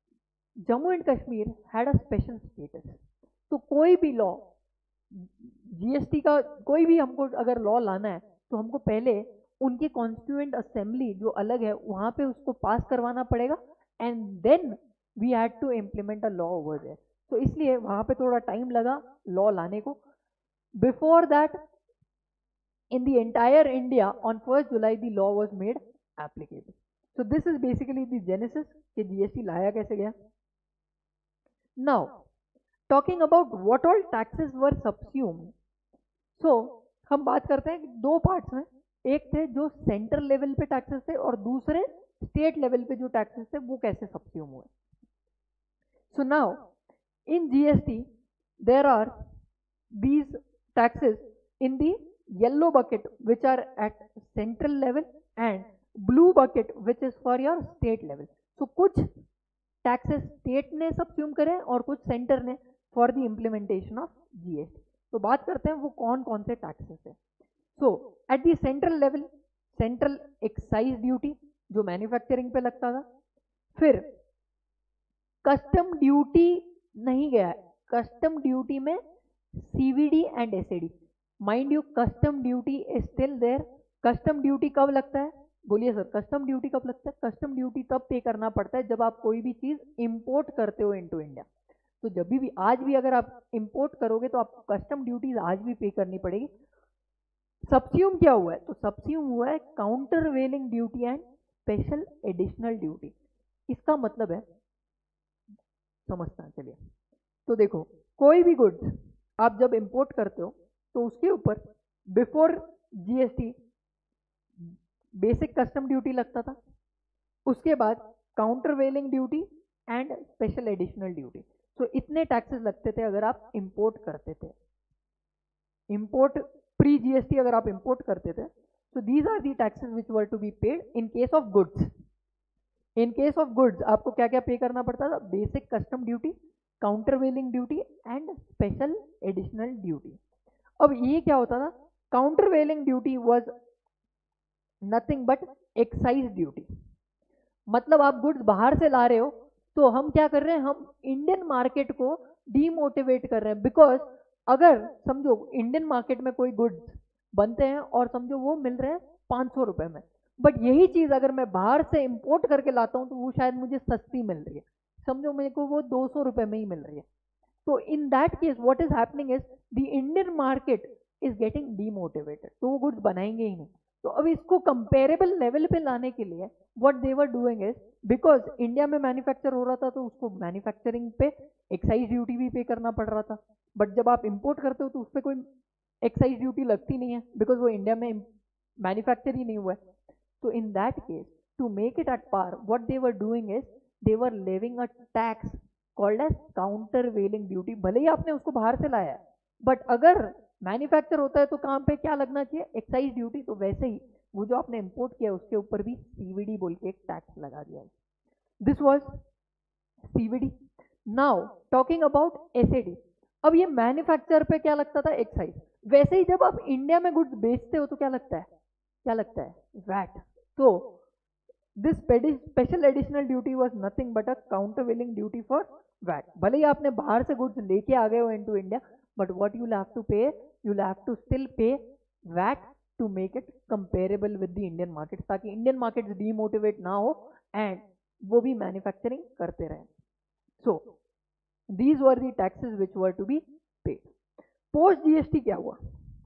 Jammu and Kashmir had a special status. तो कोई भी law GST का कोई भी हमको अगर law लाना है तो हमको पहले उनके कॉन्स्टिट्यूएंट असेंबली जो अलग है वहां पे उसको पास करवाना पड़ेगा and then we had to implement a law over there. तो इसलिए वहां पे थोड़ा टाइम लगा लॉ लाने को। Before that in the entire India on 1st July the law was made applicable. So this is basically the genesis कि GST लाया कैसे गया। Now talking about what all taxes were subsumed, so हम बात करते हैं दो पार्ट्स में, एक थे जो सेंट्रल लेवल पे टैक्सेस थे और दूसरे स्टेट लेवल पे जो टैक्सेस थे वो कैसे सब्स्यूम हुए। So now in GST there are these taxes in the yellow bucket which are at central level and blue bucket which is for your state level. So कुछ taxes state ने subsume करे और कुछ centre ने for the implementation of GST। तो बात करते हैं वो कौन कौन से टैक्सेस है। So at the central level central excise duty जो मैन्युफैक्चरिंग पे लगता था, फिर कस्टम ड्यूटी नहीं गया है, कस्टम ड्यूटी में CVD and SAD. Mind you custom duty is still there. Custom duty कब लगता है, बोलिए सर कस्टम ड्यूटी कब लगता है? कस्टम ड्यूटी तब पे करना पड़ता है जब आप कोई भी चीज इंपोर्ट करते हो इनटू इंडिया। तो जब भी आज भी अगर आप इंपोर्ट करोगे तो आपको कस्टम ड्यूटीज आज भी पे करनी पड़ेगी। सब्स्यूम क्या हुआ है? तो सब्स्यूम हुआ है countervailing duty and special additional duty. इसका मतलब है, समझते हैं चलिए। तो देखो कोई भी गुड्स आप जब इंपोर्ट करते हो तो उसके ऊपर before GST basic custom duty लगता था, उसके बाद countervailing duty and special additional duty. तो इतने टैक्सेस लगते थे अगर आप इंपोर्ट करते थे। इंपोर्ट प्री जीएसटी अगर आप इंपोर्ट करते थे तो these are the taxes which were to be paid in case of goods. In case of goods आपको क्या क्या पे करना पड़ता था? Basic custom duty, countervailing duty and special additional duty. अब ये क्या होता था? Countervailing duty was nothing but excise duty. मतलब आप गुड्स बाहर से ला रहे हो तो हम क्या कर रहे हैं, हम इंडियन मार्केट को डीमोटिवेट कर रहे हैं। बिकॉज अगर समझो इंडियन मार्केट में कोई गुड्स बनते हैं और समझो वो मिल रहे हैं 500 रुपए में, बट यही चीज अगर मैं बाहर से इंपोर्ट करके लाता हूं तो वो शायद मुझे सस्ती मिल रही है, समझो मेरे को वो 200 रुपए में ही मिल रही है। तो in that case what is happening is the Indian market is getting demotivated, तो वो गुड्स बनाएंगे ही नहीं। तो अब इसको कंपेरेबल लेवल पे लाने के लिए what they were doing is, because India में मैन्युफैक्चर हो रहा था तो उसको मैन्युफैक्चरिंग पे एक्साइज ड्यूटी भी पे करना पड़ रहा था, बट जब आप इंपोर्ट करते हो तो उस पर कोई एक्साइज ड्यूटी लगती नहीं है बिकॉज वो इंडिया में मैन्युफैक्चर ही नहीं हुआ है। तो in that case to make it at par what they were doing is they were levying a tax called as countervailing duty. भले ही आपने उसको बाहर से लाया है बट अगर मैन्युफैक्चर होता है तो काम पे क्या लगना चाहिए? Excise duty. तो वैसे ही वो जो आपने इंपोर्ट किया उसके ऊपर भी सीवीडी बोल के एक टैक्स लगा दिया है। This was CVD. Now talking about SAD. अब ये मैन्युफैक्चर पे क्या लगता था? एक्साइज। वैसे ही जब आप इंडिया में गुड्स बेचते हो तो क्या लगता है? क्या लगता है? वैट। तो this special additional duty was nothing but a countervailing duty for VAT. भले ही आपने बाहर से गुड्स लेके आ गए हो into India, but what you'll have to pay, you'll have to still pay VAT to make it comparable with the Indian market, ताकि इंडियन मार्केट डीमोटिवेट ना हो एंड वो भी मैन्युफैक्चरिंग करते रहे। So these were the taxes which were to be paid. Post GST क्या हुआ?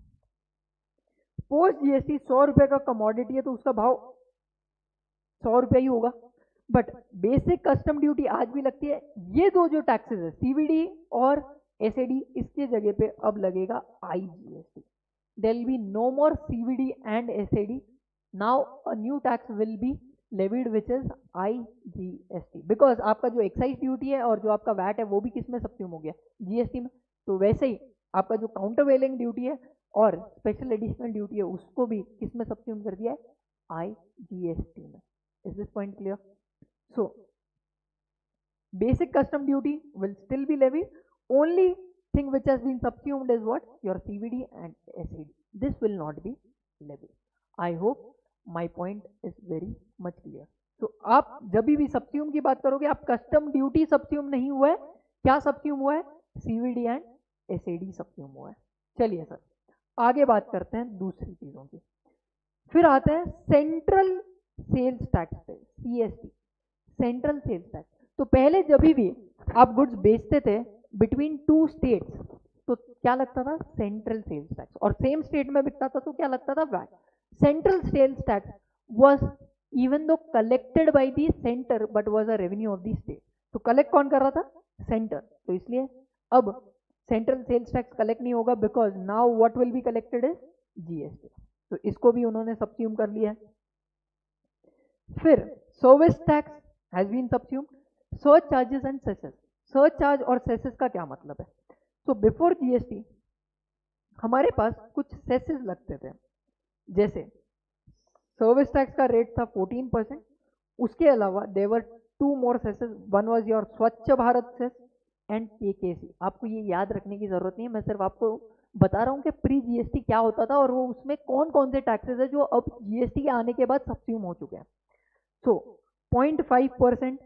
Post GST 100 रुपए का कमोडिटी है तो उसका भाव 100 रुपया ही होगा, बट बेसिक कस्टम ड्यूटी आज भी लगती है। ये दो जो टैक्सेस है सीवीडी और एसएडी, इसके जगह पे अब लगेगा IGST. There will be no more CVD and SAD, now a new tax will be levied which is IGST. Because आपका जो एक्साइज ड्यूटी है और जो आपका वैट है वो भी किस में सब्स्यूम हो गया? जीएसटी में। तो वैसे ही आपका जो काउंटर वेलिंग ड्यूटी है और स्पेशल एडिशनल ड्यूटी है उसको भी किस में सब्स्यूम कर दिया है? आईजीएसटी में। Is this point clear? So basic custom duty will still be levied. Only thing which has been subsumed is what? Your CVD and SED. This will not be levied. I hope my point is very much clear. So आप जब भी subsume की बात करोगे आप custom duty subsume नहीं हुआ है, क्या subsume हुआ है? CVD and SED subsume हुआ है। चलिए सर आगे बात करते हैं दूसरी चीजों की। फिर आते हैं सेंट्रल सेल्स टैक्स पे, CST, सेंट्रल सेल्स टैक्स। तो पहले जब भी आप गुड्स बेचते थे बिटवीन टू स्टेट्स तो क्या लगता था, सेंट्रल सेल्स टैक्स, और सेम स्टेट में बिकता था तो क्या लगता था, VAT. Central sales tax was even though collected by the centre but was a revenue of the state. तो कलेक्ट कौन कर रहा था, सेंटर। तो इसलिए अब सेंट्रल सेल्स टैक्स कलेक्ट नहीं होगा, because now what will be collected is GST। तो इसको भी उन्होंने सबस्यूम कर लिया है। फिर service tax has been subsumed, surcharges and cesses. Surcharge और सेसेस का क्या मतलब है, तो बिफोर GST हमारे पास कुछ सेसेस लगते थे, जैसे सर्विस टैक्स का रेट था 14%, उसके अलावा there were two more cesses, one was your Swachh Bharat cess and KKC। आपको ये याद रखने की जरूरत नहीं है, मैं सिर्फ आपको बता रहा हूँ कि प्री GST क्या होता था और वो उसमें कौन कौन से टैक्सेस है जो अब GST के आने के बाद सबस्यूम हो चुके हैं। सो 0.5%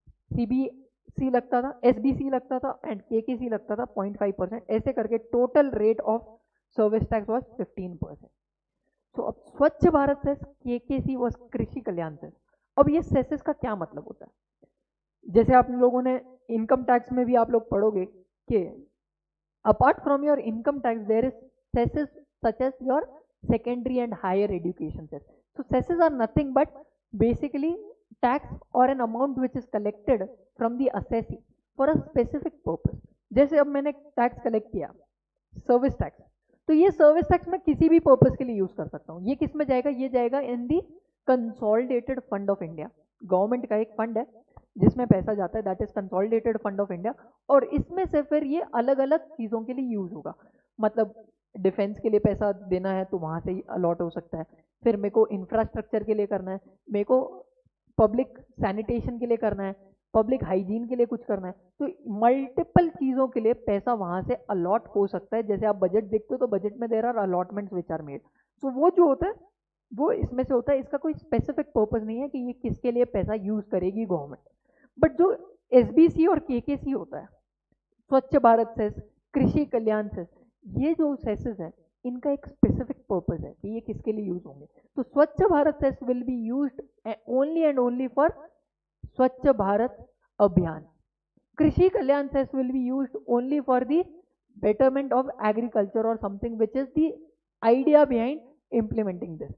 CBC लगता था, SBC लगता था एंड KKC लगता था 0.5%, ऐसे करके total rate of service tax was 15%। तो अब स्वच्छ भारत सेस, KKC वॉज कृषि कल्याण सेस। अब ये सेसेस का क्या मतलब होता है, जैसे आप लोगों ने इनकम टैक्स में भी आप लोग पढ़ोगे कि apart from your income tax there is cesses such as your secondary and higher education cess. So cesses are nothing but basically tax or an amount which is collected from the assessee for a specific purpose. जैसे अब मैंने tax collect किया service tax, तो ये service tax मैं किसी भी purpose के लिए यूज कर सकता हूँ। ये किस में जाएगा, ये जाएगा in the consolidated fund of India. Government का एक फंड है जिसमें पैसा जाता है, that is consolidated fund of India, और इसमें से फिर ये अलग अलग चीजों के लिए यूज होगा। मतलब डिफेंस के लिए पैसा देना है तो वहां से ही अलॉट हो सकता है, फिर मेरे को इंफ्रास्ट्रक्चर के लिए करना है, मेरे को पब्लिक सैनिटेशन के लिए करना है, पब्लिक हाइजीन के लिए कुछ करना है, तो मल्टीपल चीजों के लिए पैसा वहां से अलॉट हो सकता है। जैसे आप बजट देखते हो तो बजट में there are allotments which are made, तो वो जो होता है वो इसमें से होता है। इसका कोई स्पेसिफिक पर्पज नहीं है कि ये किसके लिए पैसा यूज करेगी गवर्नमेंट। बट जो SBC और KKC होता है, स्वच्छ भारत सेस, कृषि कल्याण सेस, ये जो सेसेस है इनका एक स्पेसिफिक पर्पज है कि ये किसके लिए यूज होंगे। तो Swachh Bharat cess will be used only and only for Swachh Bharat Abhiyan. Krishi Kalyan cess will be used only for the betterment of agriculture or something which is the idea behind implementing this.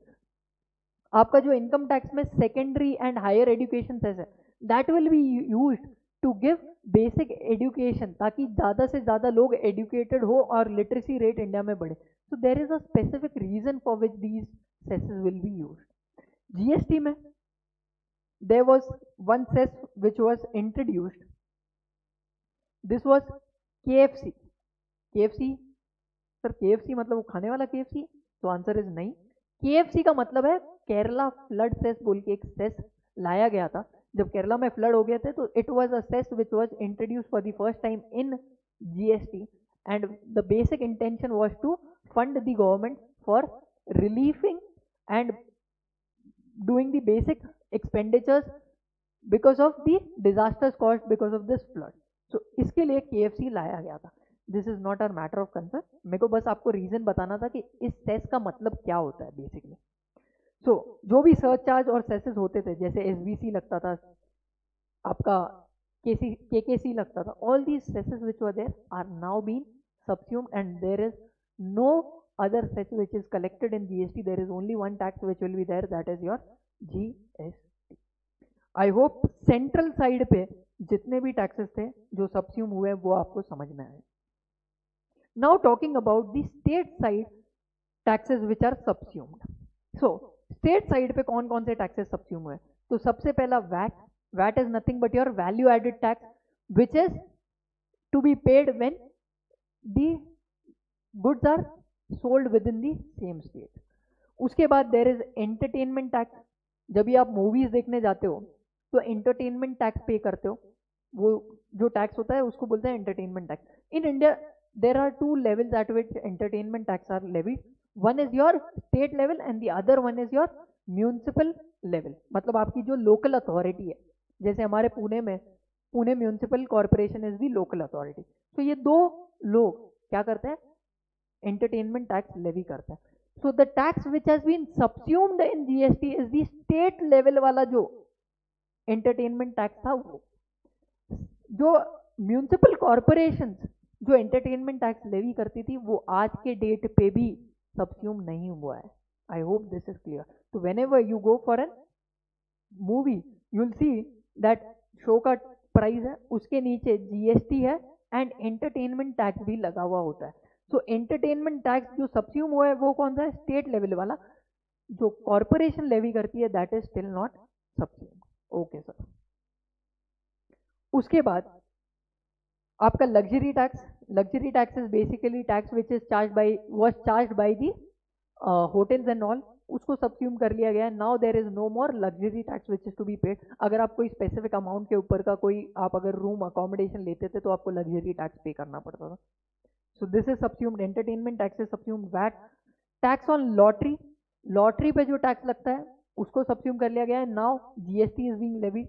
आपका जो इनकम टैक्स में secondary and higher education cess है, that will be used to give basic education, ताकि ज्यादा से ज्यादा लोग educated हो और लिटरेसी रेट इंडिया में बढ़े। So there is a specific reason for which these cesses will be used. GST में there was one cess which was introduced, this was KFC। KFC sir, KFC मतलब वो खाने वाला KFC? तो answer is नहीं। KFC का मतलब है केरला फ्लड सेस बोल के एक सेस लाया गया था जब केरला में फ्लड हो गए थे, तो it was a cess which was introduce for the first time in GST and the basic intention was to fund the government for relieving and doing the basic expenditures because of the disasters caused because of this flood. So इसके लिए KFC लाया गया था। This is not a matter of concern, मेरे को बस आपको reason बताना था कि इस सेस का मतलब क्या होता है बेसिकली। सो जो भी सर्च चार्ज और सेसेस होते थे, जैसे SBC लगता था, आपका KKC लगता था, all these cesses which were there are now been subsumed and there is no other cess which is collected in GST। There is only one tax which will be there, that is your GST। I hope central side पे जितने भी taxes थे जो सबस्यूम हुए वो आपको समझ में आए। Now talking about the state side taxes which are subsumed. So state side पे कौन कौन से taxes subsume हुए? तो सबसे पहला VAT. VAT is nothing but your value added tax which is to be paid when the goods are sold within the same state. उसके बाद there is entertainment tax. जब भी आप मूवीज देखने जाते हो तो एंटरटेनमेंट टैक्स पे करते हो, वो जो टैक्स होता है उसको बोलते हैं entertainment tax. In India there are two levels at which entertainment tax are levied. One is your state level and the other one is your municipal level. मतलब आपकी जो local authority है, जैसे हमारे पुणे में Pune municipal corporation is the local authority. तो ये दो लोग क्या करते हैं, एंटरटेनमेंट टैक्स लेवी करते हैं. So the tax which has been subsumed in GST is the state level वाला जो एंटरटेनमेंट टैक्स था. वो जो म्यूनिसिपल कॉरपोरेशन जो एंटरटेनमेंट टैक्स लेवी करती थी वो आज के डेट पे भी सबस्यूम नहीं हुआ है. I hope this is clear. तो whenever you go for an movie you will see that show का प्राइस है, उसके नीचे जीएसटी है एंड एंटरटेनमेंट टैक्स भी लगा हुआ होता है. सो एंटरटेनमेंट टैक्स जो सबस्यूम हुआ है वो कौन सा है? स्टेट लेवल वाला. जो कॉरपोरेशन लेवी करती है that is still not subsume. Okay sir. उसके बाद आपका luxury tax. Luxury tax is basically tax which is charge by the hotels and all. उसको सबस्यूम कर लिया गया है. Now there is no more luxury tax which is to be paid. अगर आप कोई स्पेसिफिक अमाउंट के ऊपर का कोई आप अगर रूम अकोमोडेशन लेते थे तो आपको लग्जरी टैक्स पे करना पड़ता था. So this is subsumed. Entertainment tax is subsumed. VAT tax on lottery. Lottery पे जो टैक्स लगता है उसको सबस्यूम कर लिया गया है. Now GST is being levied.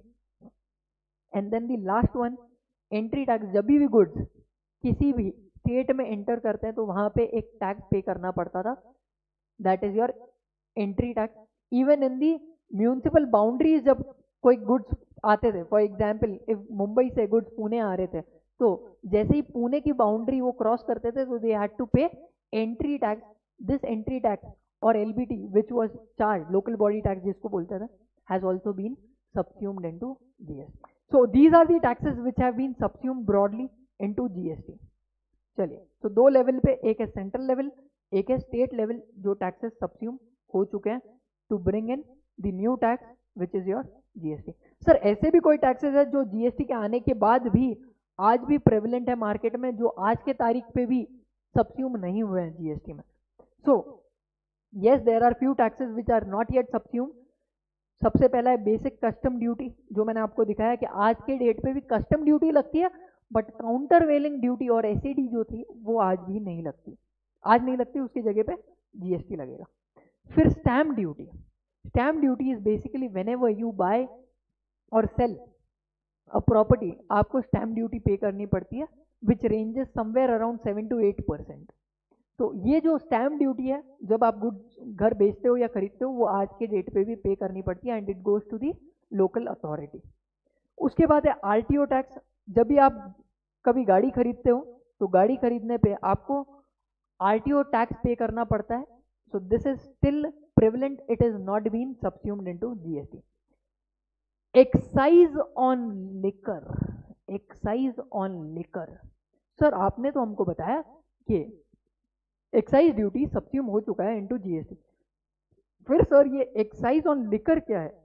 And then the last one entry tax. जब भी गुड्स किसी भी स्टेट में एंटर करते हैं तो वहां पे एक टैक्स पे करना पड़ता था. That is your entry tax. Even in the municipal boundaries जब कोई गुड्स आते थे, फॉर एग्जाम्पल इफ मुंबई से गुड्स पुणे आ रहे थे तो जैसे ही पुणे की बाउंड्री वो क्रॉस करते थे तो they had to pay entry tax. This entry tax और LBT which was charge local body tax जिसको बोलते थे has also been subsumed into GST. So these are the taxes which have been subsumed broadly into GST. चलिए, तो दो level पे, एक है सेंट्रल लेवल, एक है स्टेट लेवल, जो टैक्सेस सबस्यूम हो चुके हैं to bring in the new tax which is your GST. Sir ऐसे भी कोई टैक्सेस है जो जीएसटी के आने के बाद भी आज भी प्रेवलेंट है मार्केट में, जो आज के तारीख पे भी सबस्यूम नहीं हुए हैं जीएसटी में? So yes, there are few taxes which are not yet subsume. सबसे पहला है बेसिक कस्टम ड्यूटी, जो मैंने आपको दिखाया कि आज के डेट पे भी कस्टम ड्यूटी लगती है बट काउंटर वेलिंग ड्यूटी और एसईडी जो थी वो आज भी नहीं लगती. आज नहीं लगती, उसकी जगह पे जीएसटी लगेगा. फिर stamp duty. Stamp duty is basically whenever you buy और सेल अ प्रॉपर्टी आपको स्टैम्प ड्यूटी पे करनी पड़ती है which ranges somewhere around 7 to 8%. तो ये जो स्टैम्प ड्यूटी है जब आप गुड्स घर बेचते हो या खरीदते हो वो आज के डेट पे भी पे करनी पड़ती है and it goes to the local authority. उसके बाद है आरटीओ टैक्स. जब भी आप कभी गाड़ी खरीदते हो तो गाड़ी खरीदने पे आपको आरटीओ टैक्स पे करना पड़ता है. So this is still prevalent, it is not been subsumed into GST. Excise on liquor. Excise on liquor. Sir आपने तो हमको बताया कि एक्साइज ड्यूटी सबस्यूम हो चुका है इनटू जीएसटी. फिर सर ये एक्साइज ऑन लिकर क्या है?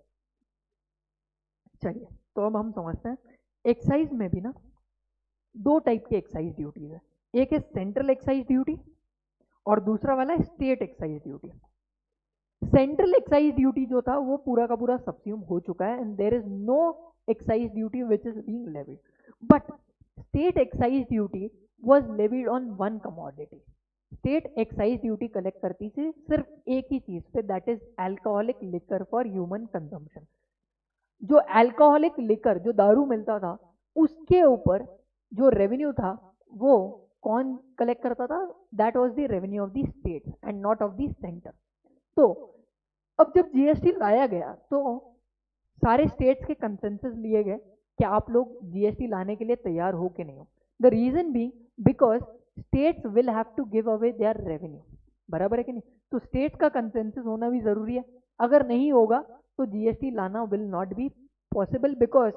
चलिए, तो अब हम समझते हैं. एक्साइज में भी ना दो टाइप के एक्साइज ड्यूटीज है. एक है सेंट्रल एक्साइज ड्यूटी और दूसरा वाला है state excise duty. Central excise duty जो था वो पूरा का पूरा सबस्यूम हो चुका है and there is no excise duty which is being levied. But state excise duty was levied on one commodity. State excise duty collect करती थी सिर्फ एक ही चीज पे, that is alcoholic liquor for human consumption. जो अल्कोहलिक लिकर जो दारू मिलता था उसके ऊपर जो रेवेन्यू था वो कौन कलेक्ट करता था? That was the revenue of the state and not of the centre. तो अब जब जीएसटी लाया गया तो सारे स्टेट्स के कंसेंसस लिए गए कि आप लोग जीएसटी लाने के लिए तैयार हो कि नहीं हो. The reason being because states will have to give away their revenue. बराबर है कि नहीं? तो स्टेट का कंसेंसस होना भी जरूरी है. अगर नहीं होगा तो जीएसटी लाना will not be possible because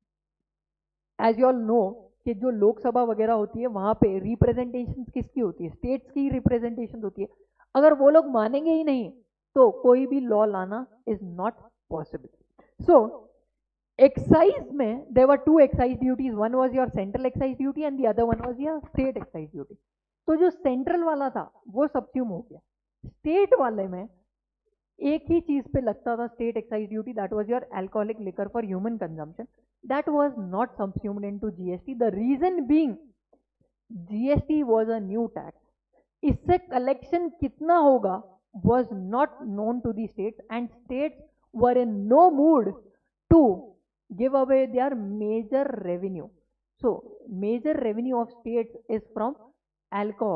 as you all know कि जो लोकसभा वगैरह होती है वहां पे रिप्रेजेंटेशन किसकी होती है? स्टेट्स की रिप्रेजेंटेशन होती है. अगर वो लोग मानेंगे ही नहीं तो कोई भी लॉ लाना is not possible. So excise में there were two excise duties. One was your central excise duty and the other one was your state excise duty. तो जो सेंट्रल वाला था वो सबस्यूम हो गया. स्टेट वाले में एक ही चीज पे लगता था state excise duty, that was your alcoholic liquor for human consumption. That was not subsumed into GST. The reason being GST was a new tax. इससे कलेक्शन कितना होगा was not known to the states and states were in no mood to give away their major revenue. So major revenue of states is from alcohol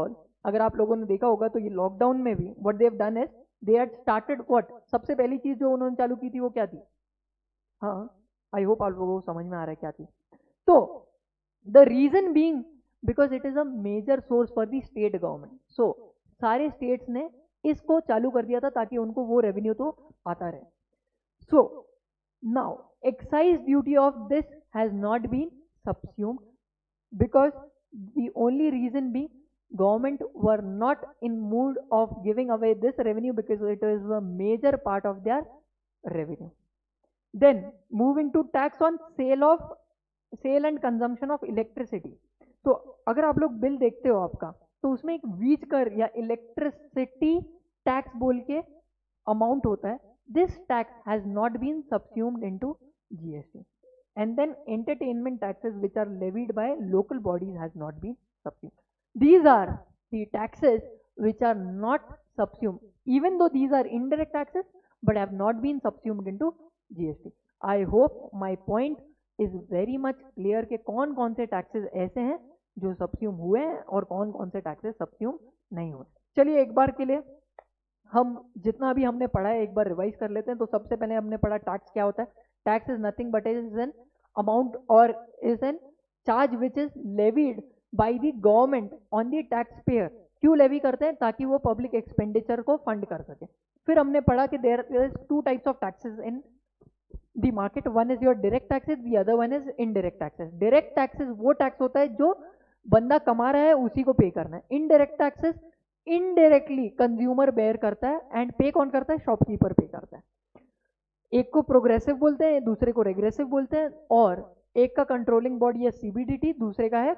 अगर आप लोगों ने देखा होगा तो ये लॉकडाउन में भी what they have done is they had started what, सबसे पहली चीज जो उन्होंने चालू की थी वो क्या थी? हाँ, आई होप आप लोगों को समझ में आ रहा है क्या थी। तो the reason being because it is a major source for the state government, so सारे स्टेट्स ने इसको चालू कर दिया था ताकि उनको वो रेवेन्यू तो आता रहे। So now excise duty of this has not been subsumed because the only reason being government were not in mood of giving away this revenue because it is a major part of their revenue. Then moving to tax on sale and consumption of electricity. तो अगर आप लोग bill देखते हो आपका तो उसमें एक वीज कर या इलेक्ट्रिसिटी टैक्स बोल के अमाउंट होता है. This tax has not been subsumed into GST. And then entertainment taxes which are levied by local bodies has not been subsumed. These are the taxes which are not subsumed, even though these are indirect taxes but have not been subsumed into GST. I hope my point is very much clear कि कौन कौन से taxes ऐसे हैं जो subsume हुए हैं और कौन कौन से taxes subsume नहीं हुए. चलिए एक बार के लिए हम जितना भी हमने पढ़ा है एक बार रिवाइज कर लेते हैं. तो सबसे पहले हमने पढ़ा टैक्स क्या होता है. Tax is nothing but is an amount और is an charge which is levied by the government on the tax payer. क्यों लेवी करते हैं? ताकि वो पब्लिक एक्सपेंडिचर को फंड कर सके. फिर हमने पढ़ा कि there is two types of taxes in the market. One is your direct taxes, the other one is indirect taxes. Direct taxes वो टैक्स होता है जो बंदा कमा रहा है उसी को पे करना है. Indirect taxes indirectly consumer bear करता है एंड पे कौन करता है? शॉपकीपर पे करता है. एक को प्रोग्रेसिव बोलते हैं, दूसरे को रेग्रेसिव बोलते हैं. और एक का कंट्रोलिंग बॉडी है CBDT, दूसरे का है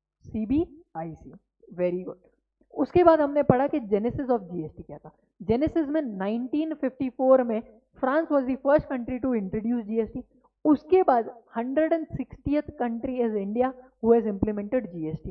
CBIC. Very good. उसके बाद हमने पढ़ा कि जेनेसिस ऑफ GST क्या था. जेनेसिस में 1954 में France was the first country to introduce GST. उसके बाद 160th country is India who has implemented GST.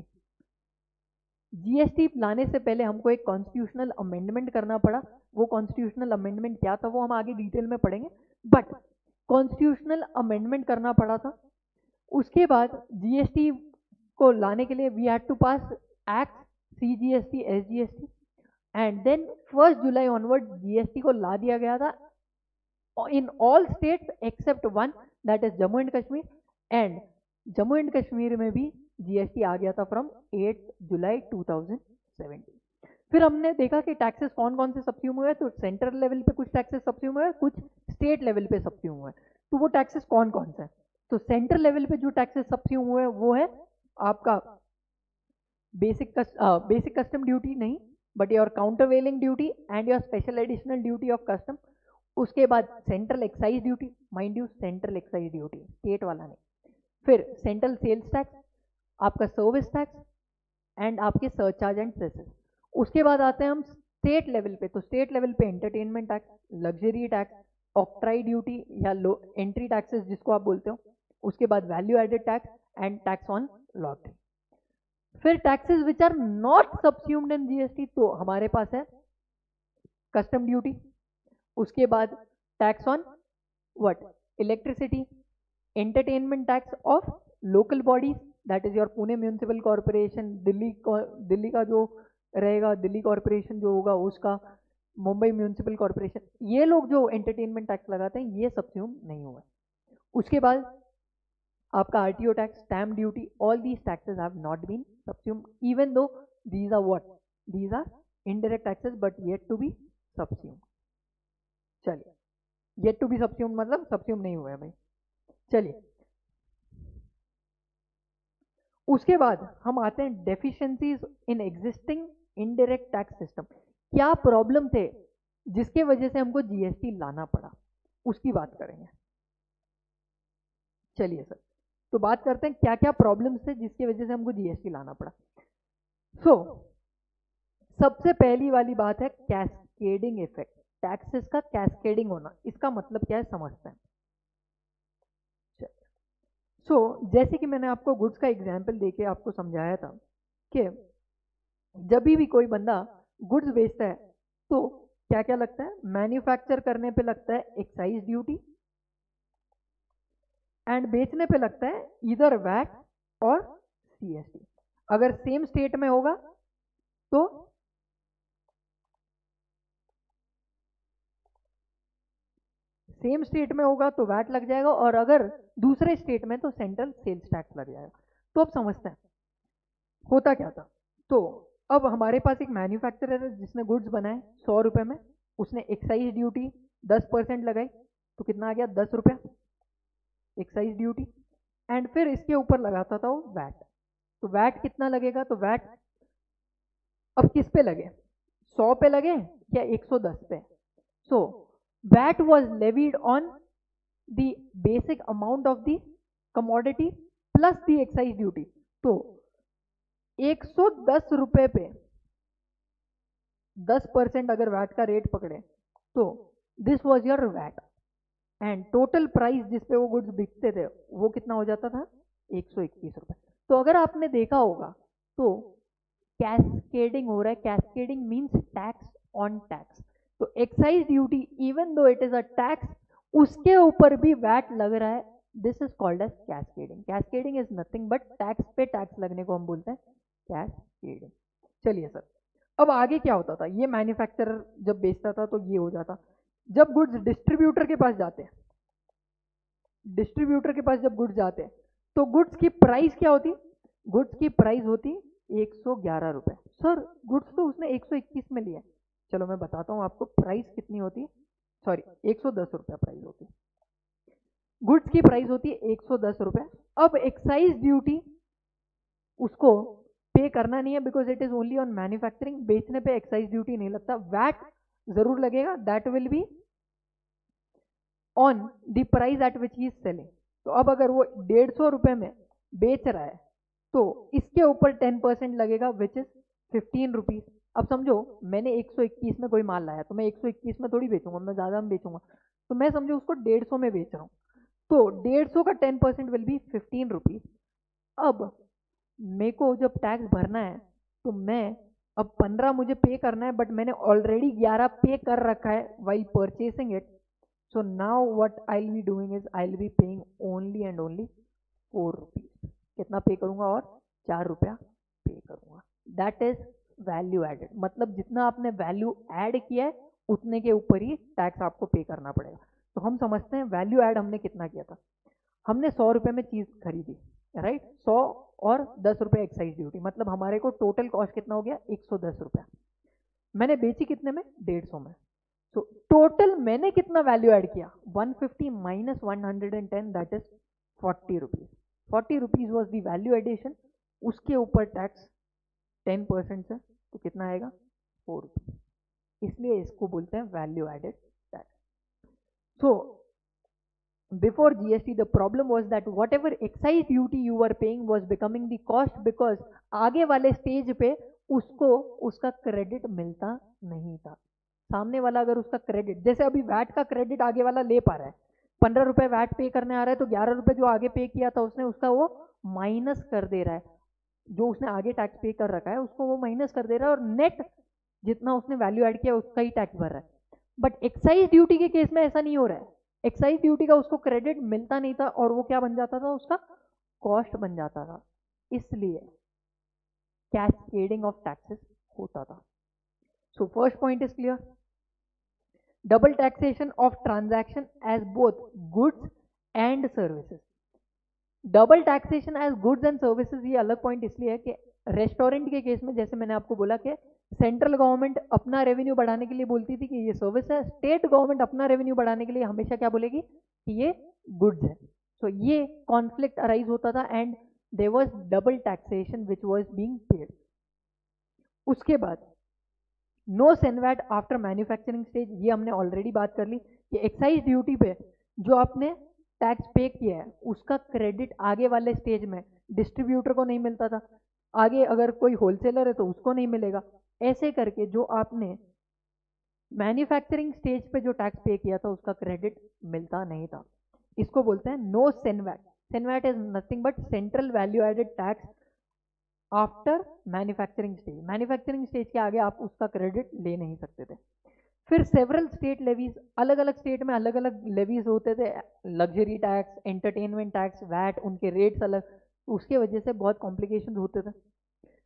GST लाने से पहले हमको एक कॉन्स्टिट्यूशनल अमेंडमेंट करना पड़ा. वो कॉन्स्टिट्यूशनल अमेंडमेंट क्या था वो हम आगे डिटेल में पढ़ेंगे, बट कॉन्स्टिट्यूशनल अमेंडमेंट करना पड़ा था. उसके बाद GST को लाने के लिए we had to pass act CGST SGST and then 1 जुलाई ऑनवर्ड GST को ला दिया गया था in all states except one, that is Jammu and Kashmir. And Jammu and Kashmir में भी GST आ गया था फ्रॉम 8 जुलाई 2017. फिर हमने देखा कि टैक्सेस कौन कौन से सब्स्यूम हुए. तो सेंट्रल लेवल पे कुछ टैक्सेस सब्स्यूम हुए, कुछ स्टेट लेवल पे सब्स्यूम हुए. तो वो टैक्सेस कौन कौन से हैं? तो सेंट्रल लेवल पे जो टैक्सेस सब्स्यूम हुए वो है आपका बेसिक कस्टम ड्यूटी नहीं, but your countervailing duty and your special additional duty of custom. उसके बाद central excise duty, mind you central excise duty, state वाला नहीं. फिर सेंट्रल सेल्स टैक्स, आपका सर्विस टैक्स एंड आपके सरचार्ज एंड सेसेस. उसके बाद आते हैं हम स्टेट लेवल पे. तो स्टेट लेवल पे entertainment tax, luxury tax, octroi duty या एंट्री टैक्सेस जिसको आप बोलते हो. उसके बाद value added tax and tax on lottery. फिर taxes which are not subsumed in GST, तो हमारे पास है कस्टम ड्यूटी. उसके बाद tax on what? Electricity, entertainment tax of local bodies, that is your Pune municipal corporation, Delhi का जो रहेगा दिल्ली कॉर्पोरेशन जो होगा उसका, मुंबई म्यूनिसिपल कॉर्पोरेशन. ये लोग जो एंटरटेनमेंट टैक्स लगाते हैं ये सब्स्यूम नहीं हुआ. उसके बाद आपका RTO tax, stamp duty, all these taxes have not been subsumed even though these are what? These are indirect taxes but yet to be subsumed. चलिए, येट टू बी सबस्यूम्ड मतलब सबस्यूम नहीं हुआ है भाई. चलिए, उसके बाद हम आते हैं deficiencies in existing indirect tax system. क्या प्रॉब्लम थे जिसके वजह से हमको GST लाना पड़ा, उसकी बात करेंगे. चलिए सर, तो बात करते हैं क्या क्या प्रॉब्लम्स थे जिसकी वजह से हमको GST लाना पड़ा. सबसे पहली वाली बात है कैस्केडिंग इफेक्ट. टैक्सेस का कैस्केडिंग होना, इसका मतलब क्या है समझते हैं. जैसे कि मैंने आपको गुड्स का एग्जाम्पल देके आपको समझाया था कि जब भी कोई बंदा गुड्स बेचता है तो क्या क्या लगता है? मैन्युफैक्चर करने पे लगता है एक्साइज ड्यूटी एंड बेचने पे लगता है इधर वैट और CST. अगर सेम स्टेट में होगा तो सेम स्टेट में होगा तो वैट लग जाएगा, और अगर दूसरे स्टेट में तो सेंट्रल सेल्स टैक्स लग जाएगा। तो अब समझते हैं होता क्या था। तो अब हमारे पास एक मैन्युफैक्चरर है जिसने गुड्स बनाए 100 रुपए में, उसने एक्साइज ड्यूटी 10% लगाई, तो कितना आ गया 10 रुपया एक्साइज ड्यूटी, एंड फिर इसके ऊपर लगाता था वो वैट। तो वैट कितना लगेगा, तो वैट अब किस पे लगे, 100 पे लगे या 110 पे। So VAT was levied on the basic amount of the commodity plus the excise duty. तो 110 रुपए पे 10% अगर वैट का रेट पकड़े तो this was your VAT, and total price जिस पे वो गुड्स बिकते थे वो कितना हो जाता था 121 रुपए। तो अगर आपने देखा होगा तो कैस्केडिंग हो रहा है, cascading means tax on tax. तो excise duty even though it is a tax, उसके ऊपर भी वैट लग रहा है, this is called as cascading. Cascading is nothing but tax पे टैक्स लगने को हम बोलते हैं कैस्केडिंग। चलिए सर, अब आगे क्या होता था, ये मैन्युफैक्चरर जब बेचता था तो ये हो जाता। जब गुड्स डिस्ट्रीब्यूटर के पास जाते हैं, डिस्ट्रीब्यूटर के पास जब गुड्स जाते हैं तो गुड्स की प्राइस क्या होती, गुड्स की प्राइस होती 111 रुपए। सर गुड्स तो उसने 121 में लिया, चलो मैं बताता हूं आपको प्राइस कितनी होती, सॉरी 110 रुपया प्राइस होती, गुड्स की प्राइस होती है 110 रुपए। अब एक्साइज ड्यूटी उसको पे करना नहीं है because it is only on manufacturing, बेचने पे एक्साइज ड्यूटी नहीं लगता, वैट जरूर लगेगा, that will be on the price at which he is selling. तो अब अगर वो 150 रुपए में बेच रहा है तो इसके ऊपर 10% लगेगा विच इज 15 रुपीज। अब समझो मैंने 121 में कोई माल लाया तो मैं 121 में थोड़ी बेचूंगा, मैं ज्यादा में बेचूंगा, तो मैं समझो उसको 150 में बेच रहा हूँ, तो 150 का 10% विल बी 15 रुपीज। अब मेरे को जब टैक्स भरना है तो मैं अब 15 मुझे पे करना है, बट मैंने ऑलरेडी 11 पे कर रखा है वाइल परचेसिंग इट। So now what I'll be doing is I'll be paying only and only 4 rupees। कितना पे करूंगा, और 4 रुपया पे करूंगा। That is value added, मतलब जितना आपने वैल्यू ऐड किया है उतने के ऊपर ही टैक्स आपको पे करना पड़ेगा। तो हम समझते हैं वैल्यू ऐड हमने कितना किया था, हमने 100 रुपये में चीज खरीदी, राइट, 100 और 10 रुपये एक्साइज ड्यूटी, मतलब हमारे को टोटल कॉस्ट कितना हो गया 110 रुपया। मैंने बेची कितने में, 150 में। तो टोटल मैंने कितना वैल्यू ऐड किया, 150 minus 110 that is 40 rupees. 40 rupees was the value addition, उसके ऊपर टैक्स 10% से, तो कितना आएगा 4 रुपीज, इसलिए इसको बोलते हैं value added tax. So before GST the problem was that whatever excise duty you were paying was becoming the cost because आगे वाले स्टेज पे उसको उसका क्रेडिट मिलता नहीं था। सामने वाला अगर उसका क्रेडिट, जैसे अभी वैट का क्रेडिट आगे वाला ले पा रहा है, 15 रुपए वैट पे करने आ रहा है तो 11 रुपए जो आगे पे किया था उसने उसका वो माइनस कर दे रहा है, जो उसने आगे टैक्स पे कर रखा है उसको वो माइनस कर दे रहा है, और नेट जितना उसने वैल्यू ऐड किया उसका ही टैक्स भर रहा है। बट एक्साइज ड्यूटी के केस में ऐसा नहीं हो रहा है, एक्साइज ड्यूटी का उसको क्रेडिट मिलता नहीं था और वो क्या बन जाता था, उसका कॉस्ट बन जाता था, इसलिए कैस्केडिंग ऑफ टैक्सेस होता था। So first point is clear, double taxation of transaction as both goods and services. Double taxation as goods and services ये अलग पॉइंट इसलिए है कि रेस्टोरेंट के केस में जैसे मैंने आपको बोला कि सेंट्रल गवर्नमेंट अपना रेवेन्यू बढ़ाने के लिए बोलती थी कि ये सर्विस है, स्टेट गवर्नमेंट अपना रेवेन्यू बढ़ाने के लिए हमेशा क्या बोलेगी कि ये गुड्स है। सो ये कॉन्फ्लिक्ट अराइज होता था and there was double taxation which was being paid. उसके बाद no CENVAT after manufacturing stage, ये हमने ऑलरेडी बात कर ली कि एक्साइज ड्यूटी पे जो आपने टैक्स पे किया है उसका क्रेडिट आगे वाले स्टेज में डिस्ट्रीब्यूटर को नहीं मिलता था, आगे अगर कोई होलसेलर है तो उसको नहीं मिलेगा, ऐसे करके जो आपने मैन्युफैक्चरिंग स्टेज पे जो टैक्स पे किया था उसका क्रेडिट मिलता नहीं था, इसको बोलते हैं no CENVAT. CENVAT is nothing but central value added tax after manufacturing stage. Manufacturing stage के आगे आप उसका क्रेडिट ले नहीं सकते थे। फिर सेवरल स्टेट लेवीज, अलग अलग स्टेट में अलग अलग लेवीज होते थे, luxury tax, entertainment tax, VAT, उनके रेट्स अलग, उसके वजह से बहुत कॉम्प्लिकेशन होते थे।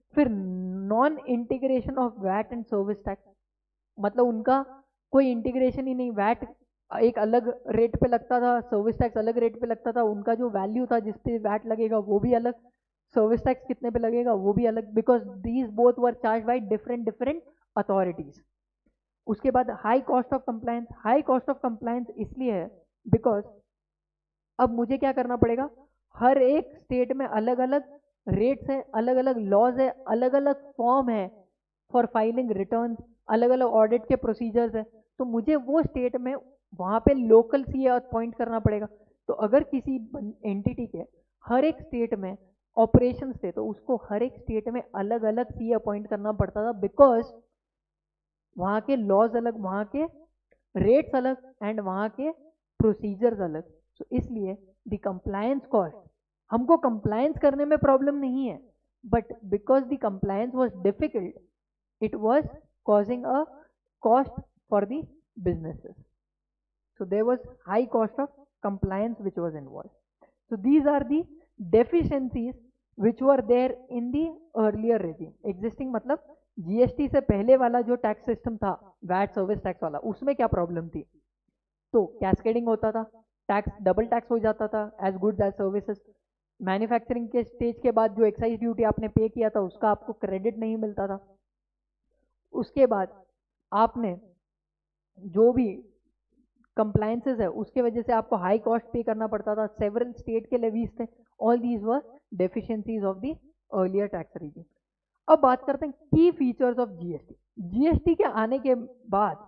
फिर non integration of VAT and service tax, मतलब उनका कोई इंटीग्रेशन ही नहीं, वैट एक अलग रेट पे लगता था, सर्विस टैक्स अलग रेट पे लगता था, उनका जो वैल्यू था जिस पे वैट लगेगा वो भी अलग, सर्विस टैक्स कितने पे लगेगा वो भी अलग, because these both were charge by different different authorities. उसके बाद high cost of compliance, high cost of compliance इसलिए है बिकॉज अब मुझे क्या करना पड़ेगा, हर एक स्टेट में अलग अलग रेट्स है, अलग अलग लॉज है, अलग अलग फॉर्म है फॉर फाइलिंग रिटर्न, अलग अलग ऑडिट के प्रोसीजर्स है, तो मुझे वो स्टेट में वहां पे लोकल सीए अपॉइंट करना पड़ेगा। तो अगर किसी एंटिटी के हर एक स्टेट में ऑपरेशंस थे तो उसको हर एक स्टेट में अलग अलग सीए अपॉइंट करना पड़ता था, बिकॉज वहां के लॉज अलग, वहां के रेट्स अलग एंड वहां के प्रोसीजर्स अलग। तो इसलिए द कंप्लायंस कॉस्ट, हमको कंप्लायंस करने में प्रॉब्लम नहीं है, but because the compliance was difficult, it was causing a cost for the businesses. So there was high cost of compliance which was involved. So these are the deficiencies which were there in the earlier regime. Existing मतलब GST से पहले वाला जो tax system था, VAT service tax वाला, उसमें क्या problem थी, तो कैस्केडिंग होता था, टैक्स डबल टैक्स हो जाता था as goods as services. Manufacturing के स्टेज के बाद जो एक्साइज ड्यूटी आपने पे किया था उसका आपको क्रेडिट नहीं मिलता था। उसके बाद आपने जो भी कंप्लायंसेस है उसके वजह से आपको हाई कॉस्ट पे करना पड़ता था, सेवरल स्टेट के लेवीज थे, all these were deficiencies of the earlier tax regime। अब बात करते हैं की फीचर्स ऑफ जीएसटी। जीएसटी के आने के बाद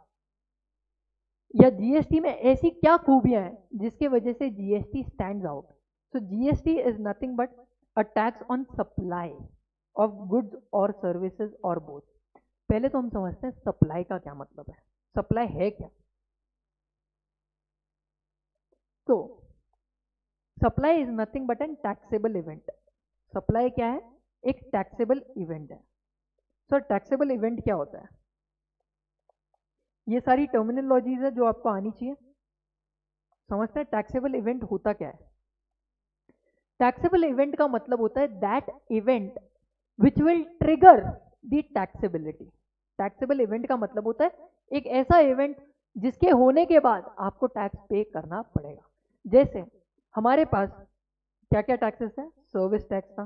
या जीएसटी में ऐसी क्या खूबियां हैं जिसके वजह से GST stands out. So GST is nothing but a tax on supply of goods और सर्विसेज और बोथ। पहले तो हम समझते हैं सप्लाई का क्या मतलब है, सप्लाई है क्या। तो supply is nothing but an taxable event. Supply क्या है, एक टैक्सेबल इवेंट है। सर टैक्सेबल इवेंट क्या होता है, ये सारी टर्मिनोलॉजीज है जो आपको आनी चाहिए। समझते हैं टैक्सेबल इवेंट होता क्या है। टैक्सेबल इवेंट का मतलब होता है that event which will trigger the taxability. Taxable event का मतलब होता है एक ऐसा इवेंट जिसके होने के बाद आपको टैक्स पे करना पड़ेगा। जैसे हमारे पास क्या क्या टैक्सेस है, सर्विस टैक्स था,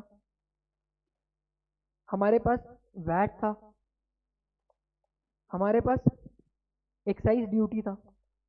हमारे पास वैट था, हमारे पास एक्साइज ड्यूटी था,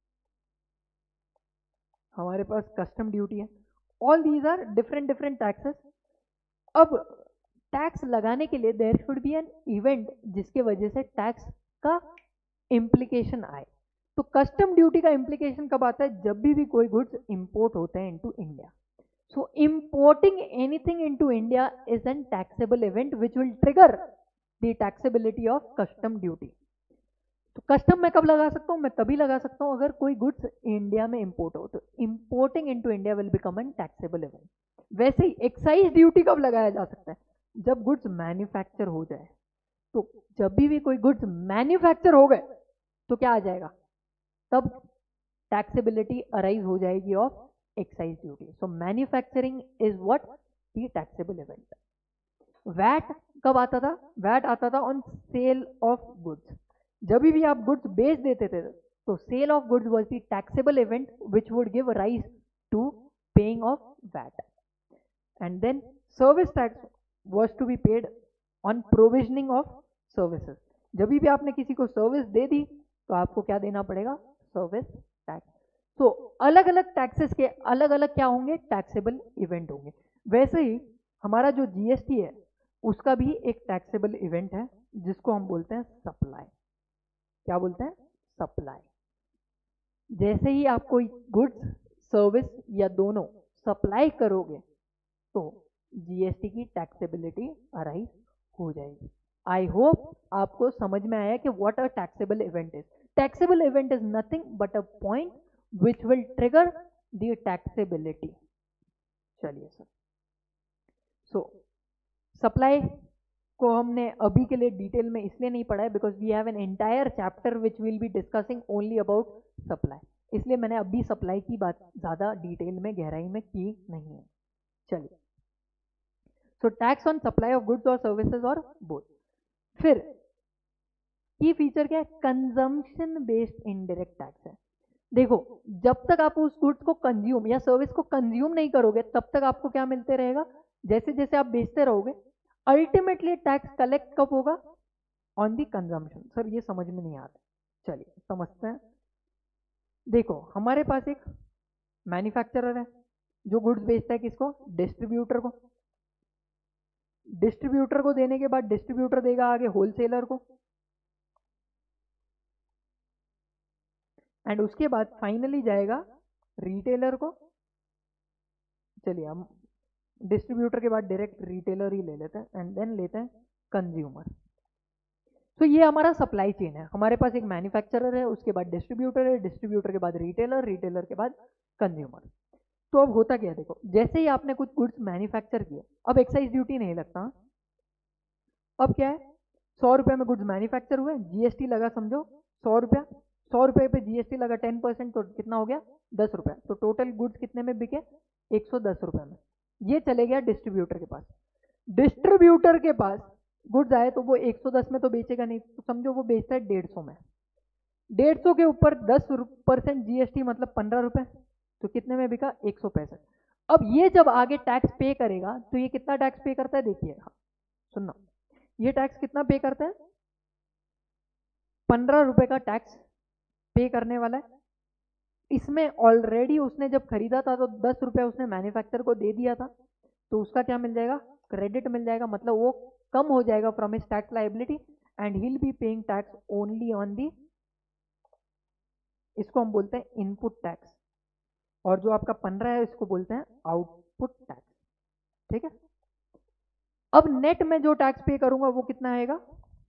हमारे पास कस्टम ड्यूटी है, all these are different different taxes. अब टैक्स लगाने के लिए there should be an event जिसके वजह से टैक्स का इम्प्लीकेशन आए। तो कस्टम ड्यूटी का इम्प्लीकेशन कब आता है, जब भी कोई गुड्स इंपोर्ट होते हैं into India. So importing anything into India is an taxable event which will trigger the taxability of custom duty. तो कस्टम मैं कब लगा सकता हूं, मैं तभी लगा सकता हूं अगर कोई गुड्स इंडिया में इंपोर्ट हो, तो importing into India will become an taxable event. वैसे ही एक्साइज ड्यूटी कब लगाया जा सकता है, जब गुड्स मैन्युफैक्चर हो जाए। तो जब भी कोई गुड्स मैन्युफैक्चर हो गए तो क्या आ जाएगा, तब टैक्सेबिलिटी अराइज हो जाएगी of excise duty. So manufacturing is what the taxable event. VAT कब आता था, वैट आता था ऑन सेल ऑफ गुड्स। जब भी आप गुड्स बेच देते थे तो sale of goods was the taxable event which would give rise to paying of VAT. And then service tax was to be paid on provisioning of services. जब भी आपने किसी को सर्विस दे दी तो आपको क्या देना पड़ेगा, सर्विस टैक्स। तो अलग अलग टैक्सेस के अलग अलग क्या होंगे, टैक्सेबल इवेंट होंगे। वैसे ही हमारा जो जीएसटी है उसका भी एक टैक्सेबल इवेंट है जिसको हम बोलते हैं सप्लाई। क्या बोलते हैं, सप्लाई। जैसे ही आप कोई गुड्स सर्विस या दोनों सप्लाई करोगे तो जीएसटी की टैक्सेबिलिटी अराइज हो जाएगी। आई होप आपको समझ में आया कि what a taxable event is. Taxable event is nothing but a point which will trigger the taxability. चलिए सर, सो सप्लाई को हमने अभी के लिए डिटेल में इसलिए नहीं पढ़ा है because we have an entire chapter which will be discussing only about supply, इसलिए मैंने अभी सप्लाई की बात ज्यादा डिटेल में गहराई में की नहीं है। चलिए, so tax on supply of goods और सर्विसेज और बोथ। फिर की फीचर क्या है, कंजम्पशन बेस्ड इनडायरेक्ट टैक्स है। देखो जब तक आप उस गुड्स को कंज्यूम या सर्विस को कंज्यूम नहीं करोगे तब तक आपको क्या मिलते रहेगा, जैसे जैसे आप बेचते रहोगे अल्टीमेटली टैक्स कलेक्ट कब होगा, ऑन दी कंजम्पशन। सर ये समझ में नहीं आता, चलिए समझते हैं। देखो हमारे पास एक मैन्युफैक्चरर है जो गुड्स बेचता है, किसको, डिस्ट्रीब्यूटर को। डिस्ट्रीब्यूटर को देने के बाद डिस्ट्रीब्यूटर देगा आगे होलसेलर को, एंड उसके बाद फाइनली जाएगा रिटेलर को। चलिए हम डिस्ट्रीब्यूटर के बाद डायरेक्ट रिटेलर ही ले लेते हैं एंड देन लेते हैं कंज्यूमर। तो ये हमारा सप्लाई चेन है, हमारे पास एक मैन्युफैक्चरर है, उसके बाद डिस्ट्रीब्यूटर है, डिस्ट्रीब्यूटर के बाद रिटेलर, रिटेलर के बाद कंज्यूमर। तो अब होता क्या है, देखो जैसे ही आपने कुछ गुड्स मैन्युफैक्चर किए अब एक्साइज ड्यूटी नहीं लगता। अब क्या है, 100 रुपये में गुड्स मैन्युफैक्चर हुए, जीएसटी लगा समझो 100 रुपया, 100 रुपये पे जीएसटी लगा 10%, तो कितना हो गया 10 रुपया। तो टोटल गुड्स कितने में बिके, 110 रुपये में। ये चले गया डिस्ट्रीब्यूटर के पास। डिस्ट्रीब्यूटर के पास गुड्स आए तो वो 110 में तो बेचेगा नहीं, तो समझो वो बेचता है 150 में। 150 के ऊपर 10% जीएसटी मतलब 15 रुपए, तो कितने में बिका 165। अब ये जब आगे टैक्स पे करेगा तो ये कितना टैक्स पे करता है, देखिए सुनना, ये टैक्स कितना पे करता है, 15 रुपए का टैक्स पे करने वाला है। इसमें ऑलरेडी उसने जब खरीदा था तो 10 रुपए उसने मैन्युफैक्चर को दे दिया था, तो उसका क्या मिल जाएगा, क्रेडिट मिल जाएगा, मतलब वो कम हो जाएगा from his tax liability and he will be paying tax only on the, इसको हम बोलते हैं इनपुट टैक्स, और जो आपका 15 है इसको बोलते हैं आउटपुट टैक्स। ठीक है, अब नेट में जो टैक्स पे करूंगा वो कितना आएगा,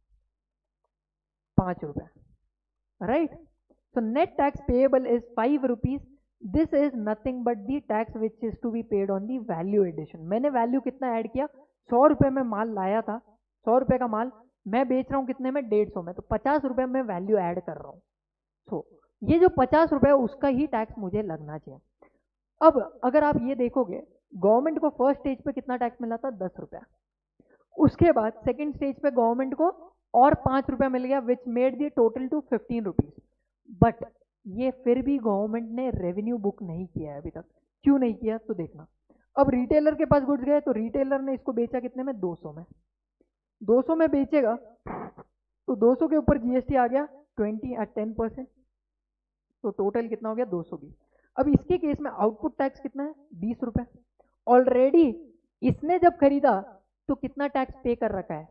5 रुपए, right. So net tax payable is 5 rupees. This is nothing but the tax which is to be paid on the value addition. मैंने वैल्यू कितना ऐड किया, 100 रुपए में माल लाया था, 100 रुपए का माल मैं बेच रहा हूं कितने में, 150 में, तो 50 रुपए में वैल्यू ऐड कर रहा हूं। सो ये जो 50 रुपए है उसका ही टैक्स मुझे लगना चाहिए। अब अगर आप ये देखोगे गवर्नमेंट को फर्स्ट स्टेज पे कितना टैक्स मिला था, 10 रुपया। उसके बाद सेकंड स्टेज पे गवर्नमेंट को और 5 रुपया मिल गया which made the total to 15 rupees. But ये फिर भी गवर्नमेंट ने रेवेन्यू बुक नहीं किया है अभी तक। क्यों नहीं किया, तो देखना, अब रिटेलर के पास गुड्स गए तो रिटेलर ने इसको बेचा कितने में, 200 में। 200 में बेचेगा तो 200 के ऊपर जीएसटी आ गया 10%, तो टोटल कितना हो गया 220। अब इसके केस में आउटपुट टैक्स कितना है, 20 रुपए। ऑलरेडी इसने जब खरीदा तो कितना टैक्स पे कर रखा है,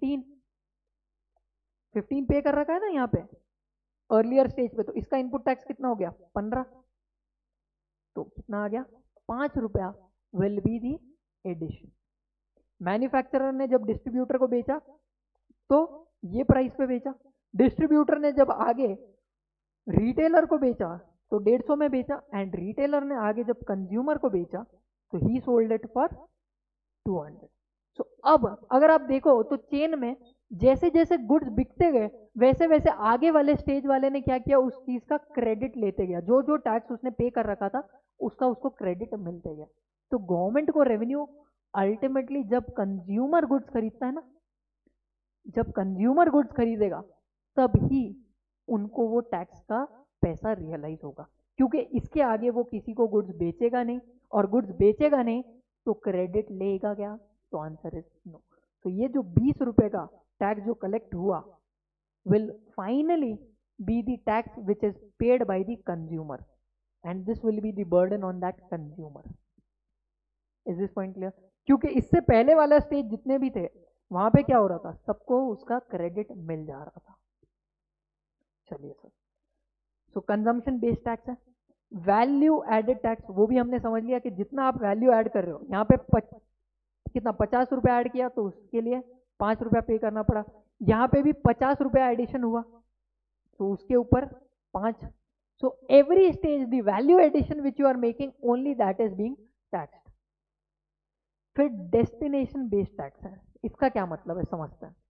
15 पे कर रखा है ना यहाँ पे अर्लियर स्टेज पे, तो इसका इनपुट टैक्स कितना हो गया 15, तो कितना आ गया 5 रुपया will be the addition. Manufacturer ने जब डिस्ट्रीब्यूटर को बेचा तो ये प्राइस पे बेचा, डिस्ट्रीब्यूटर ने जब आगे रिटेलर को बेचा तो 150 में बेचा, एंड रिटेलर ने आगे जब कंज्यूमर को बेचा तो he sold it for 200। So अब अगर आप देखो तो चेन में जैसे जैसे गुड्स बिकते गए वैसे वैसे आगे वाले स्टेज वाले ने क्या किया, उस चीज का क्रेडिट लेते गया, जो जो टैक्स उसने पे कर रखा था उसका उसको क्रेडिट मिलते गया। तो गवर्नमेंट को रेवेन्यू अल्टीमेटली जब कंज्यूमर गुड्स खरीदता है ना, जब कंज्यूमर गुड्स खरीदेगा तब ही उनको वो टैक्स का पैसा रियलाइज होगा, क्योंकि इसके आगे वो किसी को गुड्स बेचेगा नहीं, और गुड्स बेचेगा नहीं तो क्रेडिट लेगा क्या, तो आंसर इज नो। तो ये जो 20 रुपए का टैक्स जो कलेक्ट हुआ will finally be the tax which is paid by the consumer, and this will be the burden on that consumer. Is this point clear? क्योंकि इससे पहले वाला स्टेज जितने भी थे वहां पे क्या हो रहा था, सबको उसका क्रेडिट मिल जा रहा था। चलिए sir, so consumption based tax है। वैल्यू एडेड टैक्स वो भी हमने समझ लिया कि जितना आप वैल्यू ऐड कर रहे हो, यहाँ पे कितना 50 रुपया ऐड किया तो उसके लिए 5 रुपया पे करना पड़ा, यहाँ पे भी 50 रुपया एडिशन हुआ तो उसके ऊपर 5। So every stage the value addition which you are making only that is being taxed. फिर डेस्टिनेशन बेस्ड टैक्स है, इसका क्या मतलब है समझते हैं।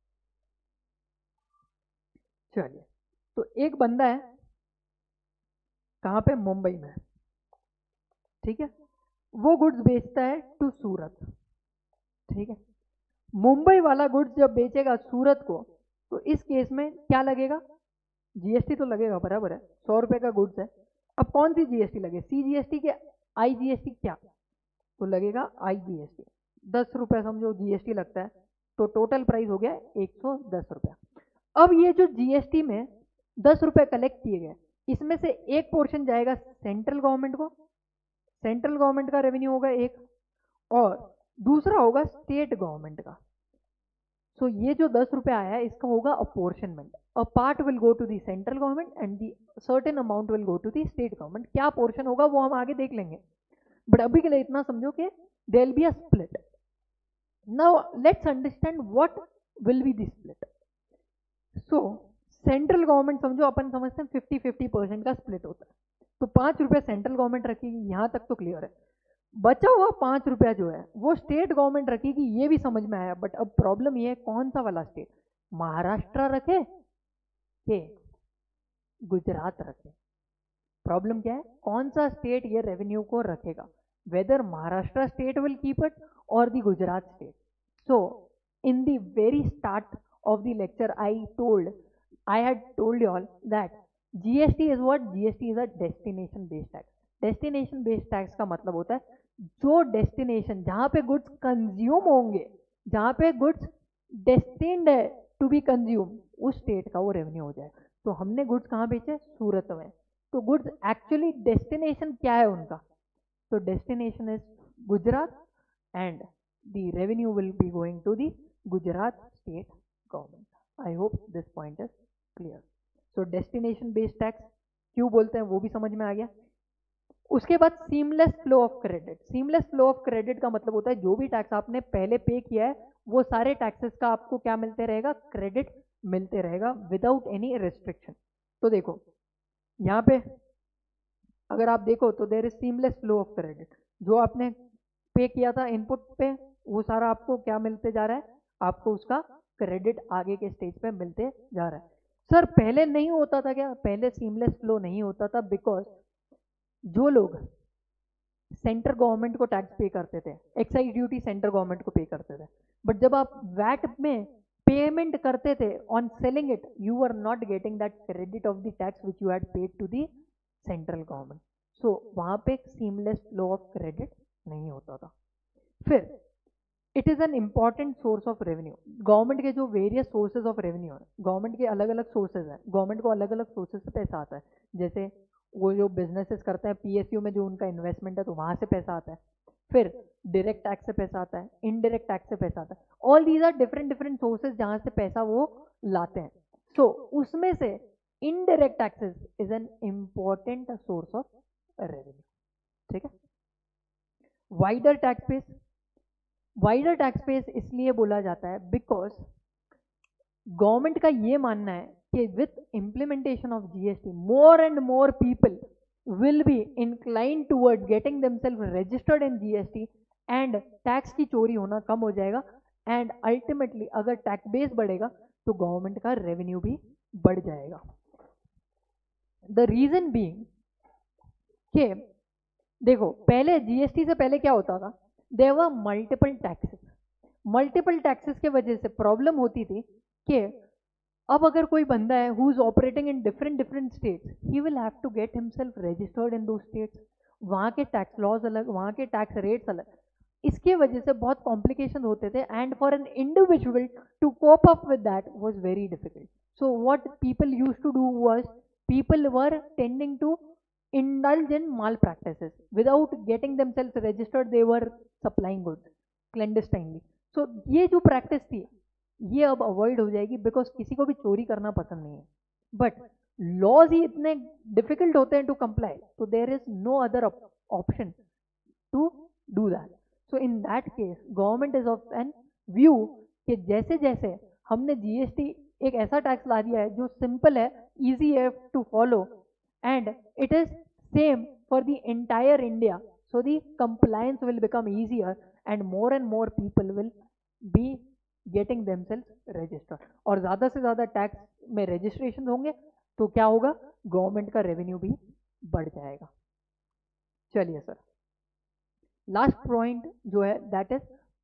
चलिए, तो एक बंदा है कहां पे, मुंबई में, ठीक है, वो गुड्स बेचता है टू सूरत, ठीक है। मुंबई वाला गुड्स जब बेचेगा सूरत को, तो इस केस में क्या लगेगा, जीएसटी तो लगेगा, बराबर है, 100 रुपए का गुड्स है। अब कौन सी जीएसटी लगे, सीजीएसटी के आईजीएसटी, क्या, तो लगेगा आईजीएसटी, 10 रुपए समझो जीएसटी लगता है, तो टोटल प्राइस हो गया 110 रुपया। अब ये जो जीएसटी में 10 रुपए कलेक्ट किए गए, इसमें से एक पोर्शन जाएगा सेंट्रल गवर्नमेंट को, सेंट्रल गवर्नमेंट का रेवेन्यू होगा एक, और दूसरा होगा स्टेट गवर्नमेंट का। सो ये जो 10 रुपए आया है इसका होगा apportionment, a part will go to the central government and the certain amount will go to the state government. क्या पोर्शन होगा वो हम आगे देख लेंगे, बट अभी के लिए इतना समझो कि there will be a split. Now let's understand what will be the split. So central government समझो, अपन समझते हैं 50-50% का स्प्लिट होता है, तो 5 रुपया सेंट्रल गवर्नमेंट रखेगी, यहां तक तो क्लियर है। बचा हुआ 5 रुपया जो है वो स्टेट गवर्नमेंट रखेगी, ये भी समझ में आया, बट अब प्रॉब्लम ये है कौन सा वाला स्टेट, महाराष्ट्र रखे के गुजरात रखे। प्रॉब्लम क्या है, कौन सा स्टेट ये रेवेन्यू को रखेगा, whether Maharashtra state will keep it और the Gujarat state. So in the very start of the lecture I had told you all that GST is what, GST is a destination based tax। destination based tax का मतलब होता है जो destination जहां पे goods consume होंगे, जहां पे गुड्स डेस्टिन्ड है टू बी कंज्यूम, उस स्टेट का वो रेवेन्यू हो जाए। तो हमने गुड्स कहाँ बेचे, सूरत में, तो गुड्स एक्चुअली डेस्टिनेशन क्या है उनका, तो destination is Gujarat and the revenue will be going to the Gujarat state government. I hope this point is clear. So destination based tax क्यों बोलते हैं वो भी समझ में आ गया। उसके बाद seamless flow of credit. Seamless flow of credit का मतलब होता है जो भी टैक्स आपने पहले पे किया है वो सारे टैक्सेस का आपको क्या मिलते रहेगा, क्रेडिट मिलते रहेगा विदाउट एनी रेस्ट्रिक्शन। तो देखो यहाँ पे अगर आप देखो तो there is seamless flow of credit, जो आपने पे किया था इनपुट पे वो सारा आपको क्या मिलते जा रहा है, आपको उसका क्रेडिट आगे के स्टेज पे मिलते जा रहा है। सर पहले नहीं होता था क्या, पहले सीमलेस फ्लो नहीं होता था बिकॉज जो लोग सेंट्रल गवर्नमेंट को टैक्स पे करते थे, एक्साइज ड्यूटी सेंट्रल गवर्नमेंट को पे करते थे, बट जब आप वैट में पेमेंट करते थे on selling it, you are not getting that credit of the tax which you had paid to the central government. So वहां पे सीमलेस फ्लो ऑफ क्रेडिट नहीं होता था। फिर it is an important source of revenue. Government के जो various sources of revenue है, government के अलग अलग सोर्सेज है, गवर्नमेंट को अलग अलग सोर्सेज से पैसा आता है। जैसे वो जो बिजनेसेस करते हैं पीएसयू में जो उनका इन्वेस्टमेंट है तो वहां से पैसा आता है, फिर डायरेक्ट टैक्स से पैसा आता है, इनडायरेक्ट टैक्स से पैसा आता है, all these are different different sources जहां से पैसा वो लाते हैं। सो उसमें से indirect taxes is an important source of revenue. ठीक है। Wider tax base, wider tax base इसलिए बोला जाता है बिकॉज गवर्नमेंट का ये मानना है कि with implementation of GST more and more people will be incline toward getting themselves registered in GST and tax की चोरी होना कम हो जाएगा एंड अल्टीमेटली अगर टैक्स बेस बढ़ेगा तो गवर्नमेंट का रेवेन्यू भी बढ़ जाएगा। द रीजन बीइंग कि देखो पहले जीएसटी से पहले क्या होता था, there were multiple taxes. Multiple taxes के वजह से प्रॉब्लम होती थी कि अब अगर कोई बंदा है who is operating in different different states, he will have to get himself registered in two states. वहाँ के टैक्स लॉज अलग, वहाँ के टैक्स रेट्स अलग, इसके वजह से बहुत कॉम्प्लिकेशन होते थे and for an individual to cope up with that was very difficult. So what people used to do was people were tending to indulge in malpractices without getting themselves registered, they were supplying goods clandestinely। so ये जो practice थी ये अब avoid हो जाएगी because किसी को भी चोरी करना पसंद नहीं है, बट लॉज ही इतने डिफिकल्ट होते हैं टू कंप्लाई, तो there is no other option to do that. So in that case government is of an view कि जैसे जैसे हमने जीएसटी एक ऐसा टैक्स ला दिया है जो सिंपल है, इजी है to follow and it is same for the entire India, so the compliance will become easier and more people will be getting themselves registered। और ज़्यादा से ज़्यादा टैक्स में रजिस्ट्रेशन होंगे तो क्या होगा, गवर्नमेंट का रेवेन्यू भी बढ़ जाएगा। चलिए सर लास्ट पॉइंट जो है that is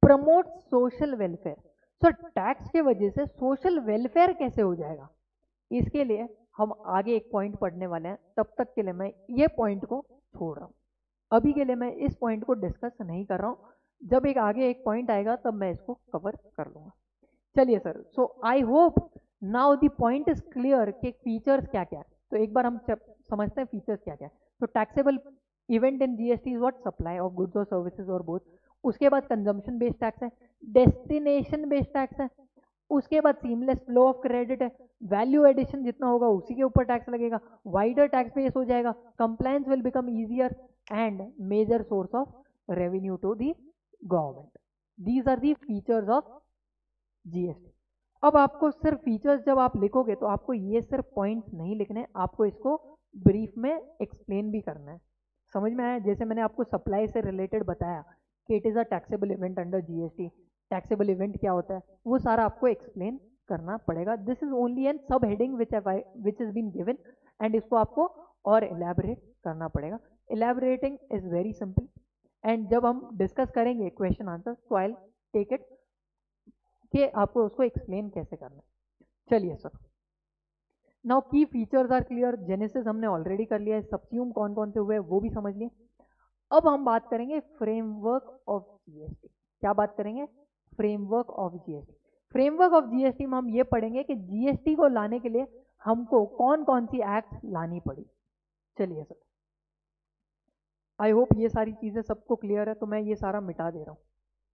promote social welfare. So tax के वजह से सोशल वेलफेयर कैसे हो जाएगा, इसके लिए हम आगे एक पॉइंट पढ़ने वाले हैं। तब तक के लिए मैं ये पॉइंट को छोड़ रहा हूँ, अभी के लिए मैं इस पॉइंट को डिस्कस नहीं कर रहा हूँ। जब एक आगे एक पॉइंट आएगा तब मैं इसको कवर कर लूँगा। चलिए sir, so I hope now the point is clear कि फीचर्स क्या क्या है। तो एक बार हम समझते हैं फीचर्स क्या क्या है। तो taxable event in GST is what, supply of goods और सर्विसेज और बोथ। उसके बाद कंजम्पशन बेस्ड टैक्स है, डेस्टिनेशन बेस्ड टैक्स है, उसके बाद सीमलेस फ्लो ऑफ क्रेडिट है, वैल्यू एडिशन जितना होगा उसी के ऊपर टैक्स लगेगा, वाइडर टैक्स बेस हो जाएगा, compliance will become easier and major source of revenue to the government. These are the features of GST. अब आपको सिर्फ फीचर्स जब आप लिखोगे तो आपको ये सिर्फ पॉइंट्स नहीं लिखने, आपको इसको ब्रीफ में एक्सप्लेन भी करना है। समझ में आया? जैसे मैंने आपको सप्लाई से रिलेटेड बताया कि it is a taxable event under GST, taxable event क्या होता है वो सारा आपको एक्सप्लेन करना पड़ेगा। This is only an sub heading which is been given and इसको आपको और एलैबोरेट करना पड़ेगा। Elaborating is very simple and जब हम डिस्कस करेंगे क्वेश्चन आंसर तो आई टेक इट कि आपको उसको एक्सप्लेन कैसे करना है। चलिए sir, now key features are clear, genesis हमने ऑलरेडी कर लिया है, सबस्यूम कौन कौन से हुए वो भी समझ लिए। अब हम बात करेंगे फ्रेमवर्क ऑफ जीएसटी। क्या बात करेंगे? Framework of GST. Framework of GST में हम ये पढ़ेंगे कि जीएसटी को लाने के लिए हमको कौन कौन सी एक्ट लानी पड़ी। चलिए सर, आई होप ये सारी चीजें सबको क्लियर है, तो मैं ये सारा मिटा दे रहा हूं।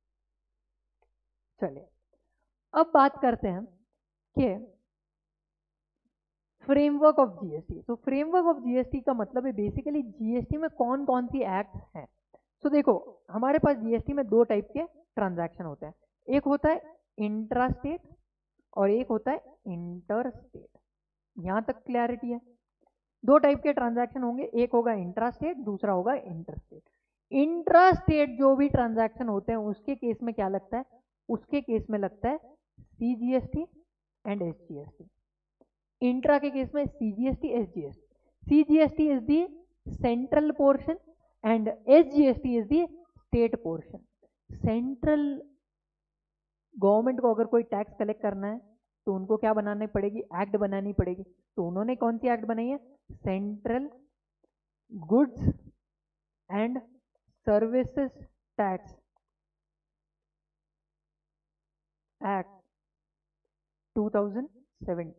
चलिए अब बात करते हैं कि फ्रेमवर्क ऑफ जीएसटी। तो फ्रेमवर्क ऑफ जीएसटी का मतलब है बेसिकली जीएसटी में कौन कौन सी एक्ट हैं। तो देखो, हमारे पास जीएसटी में दो टाइप के ट्रांजैक्शन होते हैं, एक होता है इंट्रा स्टेट और एक होता है इंटर स्टेट। यहां तक क्लैरिटी है? दो टाइप के ट्रांजैक्शन होंगे, एक होगा इंट्रा स्टेट, दूसरा होगा इंटर स्टेट। इंट्रा स्टेट जो भी ट्रांजैक्शन होते हैं उसके केस में क्या लगता है? उसके केस में लगता है सीजीएसटी एंड एसजीएसटी। इंट्रा के केस में CGST SGST. CGST is the central portion and SGST is the state portion. Central government को अगर कोई टैक्स कलेक्ट करना है तो उनको क्या बनानी पड़ेगी? एक्ट बनानी पड़ेगी। तो उन्होंने कौन सी एक्ट बनाई है? Central goods and services tax act 2007।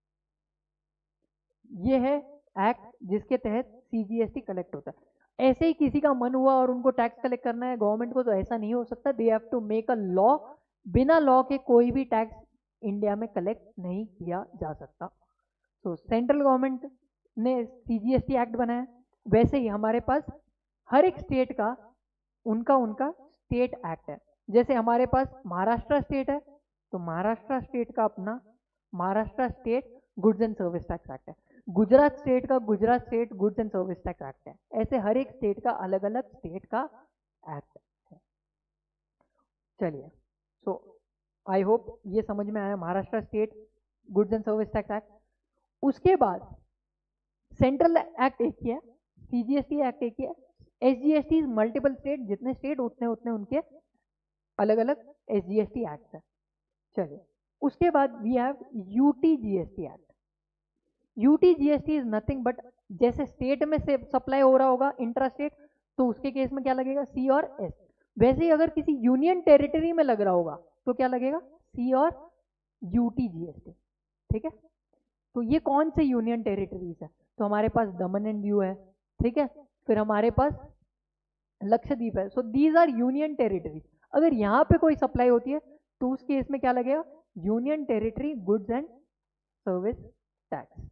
ये है एक्ट जिसके तहत सीजीएसटी कलेक्ट होता है। ऐसे ही किसी का मन हुआ और उनको टैक्स कलेक्ट करना है गवर्नमेंट को, तो ऐसा नहीं हो सकता। They have to make a law, बिना लॉ के कोई भी टैक्स इंडिया में कलेक्ट नहीं किया जा सकता। तो सेंट्रल गवर्नमेंट ने सीजीएसटी एक्ट बनाया, वैसे ही हमारे पास हर एक स्टेट का उनका उनका स्टेट एक्ट है। जैसे हमारे पास महाराष्ट्र स्टेट है तो महाराष्ट्र स्टेट का अपना Maharashtra state goods and service tax act है, गुजरात स्टेट का Gujarat state goods and service tax act है। ऐसे हर एक स्टेट का अलग अलग स्टेट का एक्ट है। चलिए, सो आई होप ये समझ में आया Maharashtra state goods and service tax act. उसके बाद सेंट्रल एक्ट एक ही है, सीजीएसटी एक्ट एक ही है, एसजीएसटी इज मल्टीपल स्टेट, जितने स्टेट उतने उतने उनके अलग अलग एसजीएसटी एक्ट है। चलिए, उसके बाद we have UTGST act. UTGST is nothing but, जैसे स्टेट में से सप्लाई हो रहा होगा इंट्रा स्टेट, तो उसके केस में क्या लगेगा? सी और एस। वैसे ही अगर किसी यूनियन टेरिटरी में लग रहा होगा तो क्या लगेगा? सी और यूटीजीएसटी। ठीक है, तो ये कौन से यूनियन टेरिटरीज है? तो हमारे पास दमन एंड दीव है, ठीक है, फिर हमारे पास लक्षद्वीप है। So these are union territory. अगर यहाँ पे कोई सप्लाई होती है तो उस केस में क्या लगेगा? Union territory goods and service tax.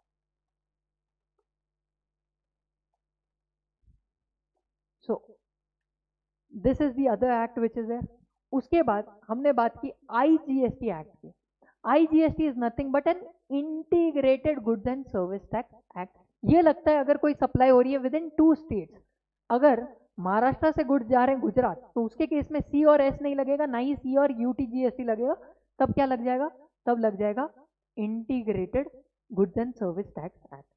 So this is the other act which is there. उसके बाद हमने बात की आईजीएसटी एक्ट की। IGST is nothing but an integrated goods and service tax act. ये लगता है अगर कोई सप्लाई हो रही है विद इन टू स्टेट्स, अगर महाराष्ट्र से गुड्स जा रहे हैं गुजरात, तो उसके केस में सी और एस नहीं लगेगा, ना ही सी और यूटीजीएसटी लगेगा। तब क्या लग जाएगा? तब लग जाएगा integrated goods and service tax act.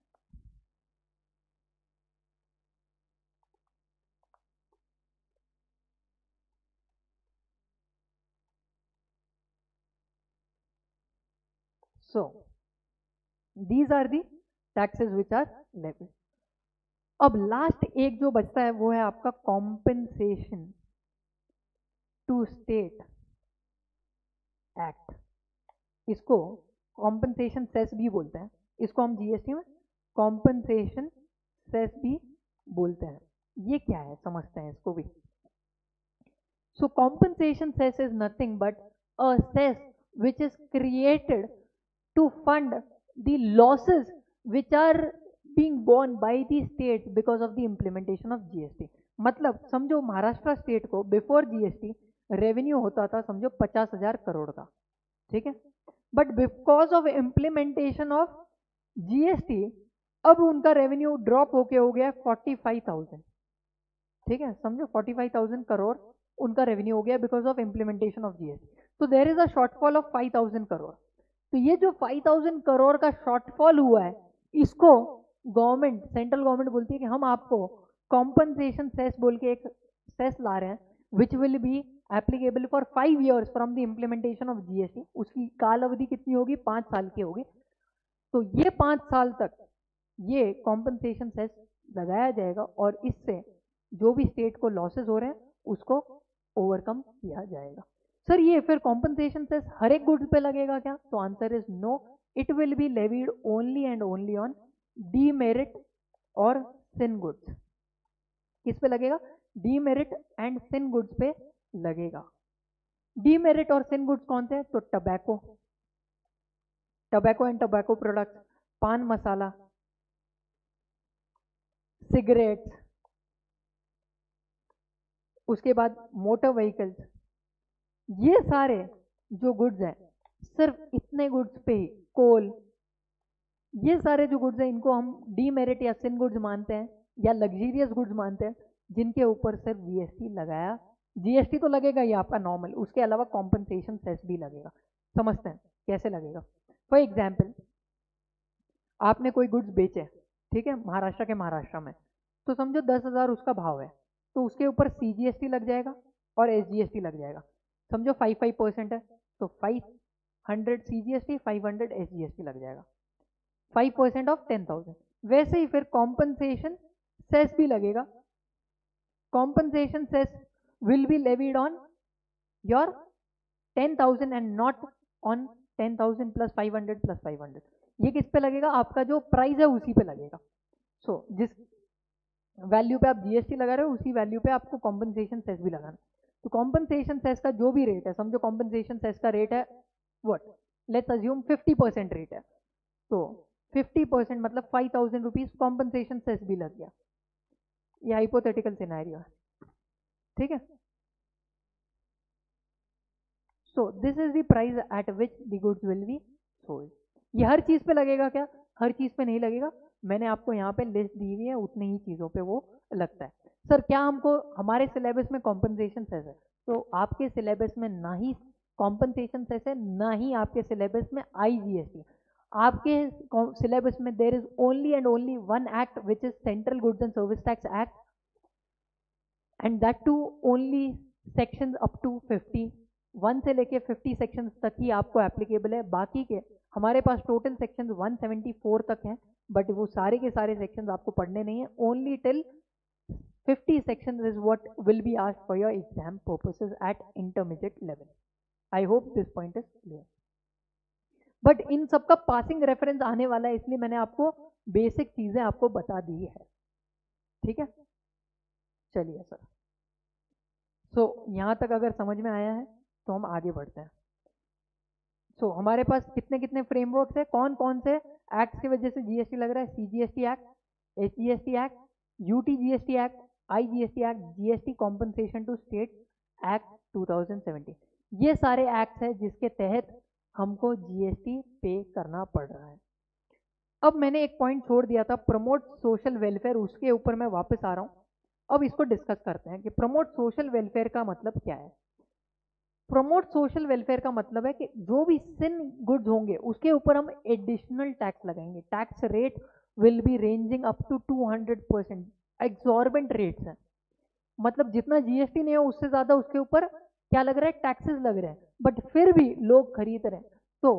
So these are the taxes which are levied. अब लास्ट एक जो बचता है वो है आपका कॉम्पेंसेशन टू स्टेट एक्ट. इसको कॉम्पेंसेशन सेस भी बोलते हैं. इसको हम जीएसटी में कॉम्पेंसेशन सेस भी बोलते हैं. ये क्या है समझते हैं इसको भी. So compensation cess is nothing but a cess which is created to fund the losses which are being borne by the state because of the implementation of GST. मतलब समझो महाराष्ट्र स्टेट को बिफोर जीएसटी रेवेन्यू होता था समझो 50,000 करोड़ का, ठीक है. But because of implementation of GST अब उनका रेवेन्यू ड्रॉप होके हो गया 45,000, ठीक है. समझो 45,000 करोड़ उनका रेवेन्यू हो गया because of implementation of GST. तो there is a shortfall of 5,000 crore. तो ये जो 5,000 करोड़ का शॉर्टफॉल हुआ है इसको गवर्नमेंट, सेंट्रल गवर्नमेंट बोलती है कि हम आपको कॉम्पनसेशन सेस बोल के एक सेस ला रहे हैं which will be applicable for 5 years from the implementation of GST. उसकी काल अवधि कितनी होगी? 5 साल की होगी. तो ये 5 साल तक ये कॉम्पनसेशन सेस लगाया जाएगा और इससे जो भी स्टेट को लॉसेस हो रहे हैं उसको ओवरकम किया जाएगा. सर ये फिर कॉम्पनसेशन सेस हर एक गुड्स पे लगेगा क्या? तो answer is no. It will be levied only and only on demerit और सिन गुड्स. किस पे लगेगा? डीमेरिट एंड सिन गुड्स पे लगेगा. डीमेरिट और सिन गुड्स कौन से हैं? तो tobacco, tobacco and tobacco products, paan masala, cigarettes, उसके बाद मोटर व्हीकल्स. ये सारे जो गुड्स हैं सिर्फ इतने गुड्स पे ही, कोल, ये सारे जो गुड्स हैं इनको हम डीमेरिट या सिन गुड्स मानते हैं या लग्जरियस गुड्स मानते हैं जिनके ऊपर सिर्फ जीएसटी लगाया. जीएसटी तो लगेगा ही आपका नॉर्मल, उसके अलावा कॉम्पनसेशन सेस भी लगेगा. समझते हैं कैसे लगेगा. फॉर एग्जाम्पल आपने कोई गुड्स बेचे, ठीक है, महाराष्ट्र के महाराष्ट्र में, तो समझो 10,000 उसका भाव है, तो उसके ऊपर सीजीएसटी लग जाएगा और एसजीएसटी लग जाएगा. समझो 5% है तो 500 सीजीएसटी 500 एसजीएसटी लग जाएगा. 5% ऑफ 10,000. वैसे ही फिर कॉम्पनसेशन सेस भी लगेगा. Compensation cess will be levied on your 10,000 and not on 10,000 plus 500 plus 500. ये किस पे लगेगा? आपका जो प्राइस है उसी पे लगेगा. सो जिस वैल्यू पे आप जीएसटी लगा रहे हो उसी वैल्यू पे आपको कॉम्पनसेशन सेस भी लगाना. तो कॉम्पनसेशन सेस का जो भी रेट है, समझो कॉम्पनसेशन सेस का रेट है व्हाट, लेट्स अज्यूम 50% रेट है, तो 50% मतलब 5,000 रुपीज कॉम्पनसेशन सेस भी लग गया. ये हाइपोथेटिकल सिनेरियो है, ठीक है. So this is the price at which the goods will be sold. ये हर चीज पे लगेगा क्या? हर चीज पे नहीं लगेगा. मैंने आपको यहाँ पे लिस्ट दी हुई है, उतनी ही चीजों पे वो लगता है. सर क्या हमको हमारे सिलेबस में कॉम्पनसेशन सेस है? तो आपके सिलेबस में ना ही कॉम्पनसेशन सेस है ना ही आपके सिलेबस में आईजीएसटी. आपके सिलेबस में there is only and only one act which is central goods and service tax act, and that too only sections up to 50. 1 से लेके 50 सेक्शंस तक ही आपको एप्लीकेबल है. बाकी के हमारे पास टोटल सेक्शंस 174 तक हैं, बट वो सारे के सारे सेक्शंस आपको पढ़ने नहीं है. Only till 50 sections is what will be asked for your exam purposes at intermediate level. I hope this point is clear. But इन सबका पासिंग रेफरेंस आने वाला है, इसलिए मैंने आपको बेसिक चीजें आपको बता दी है, ठीक है. चलिए सर, सो यहां तक अगर समझ में आया है तो हम आगे बढ़ते हैं. सो हमारे पास कितने कितने फ्रेमवर्क्स है, कौन कौन से एक्ट की वजह से जीएसटी लग रहा है? CGST act, HGST act, UTGST act, IGST act, GST compensation to state act 2017. ये सारे एक्ट है जिसके तहत हमको जीएसटी पे करना पड़ रहा है. अब मैंने एक पॉइंट छोड़ दिया था, प्रमोट सोशल वेलफेयर, उसके ऊपर मैं वापस आ रहा हूं. अब इसको डिस्कस करते हैं कि प्रमोट सोशल वेलफेयर का मतलब क्या है. प्रमोट सोशल वेलफेयर का मतलब है कि जो भी सिन गुड्स होंगे उसके ऊपर हम एडिशनल टैक्स लगाएंगे. Tax rate will be ranging up to 200%. Exorbitant rates हैं, मतलब जितना जीएसटी नहीं है उससे ज्यादा उसके ऊपर क्या लग रहा है? टैक्सेस लग रहे हैं, बट फिर भी लोग खरीद रहे हैं. तो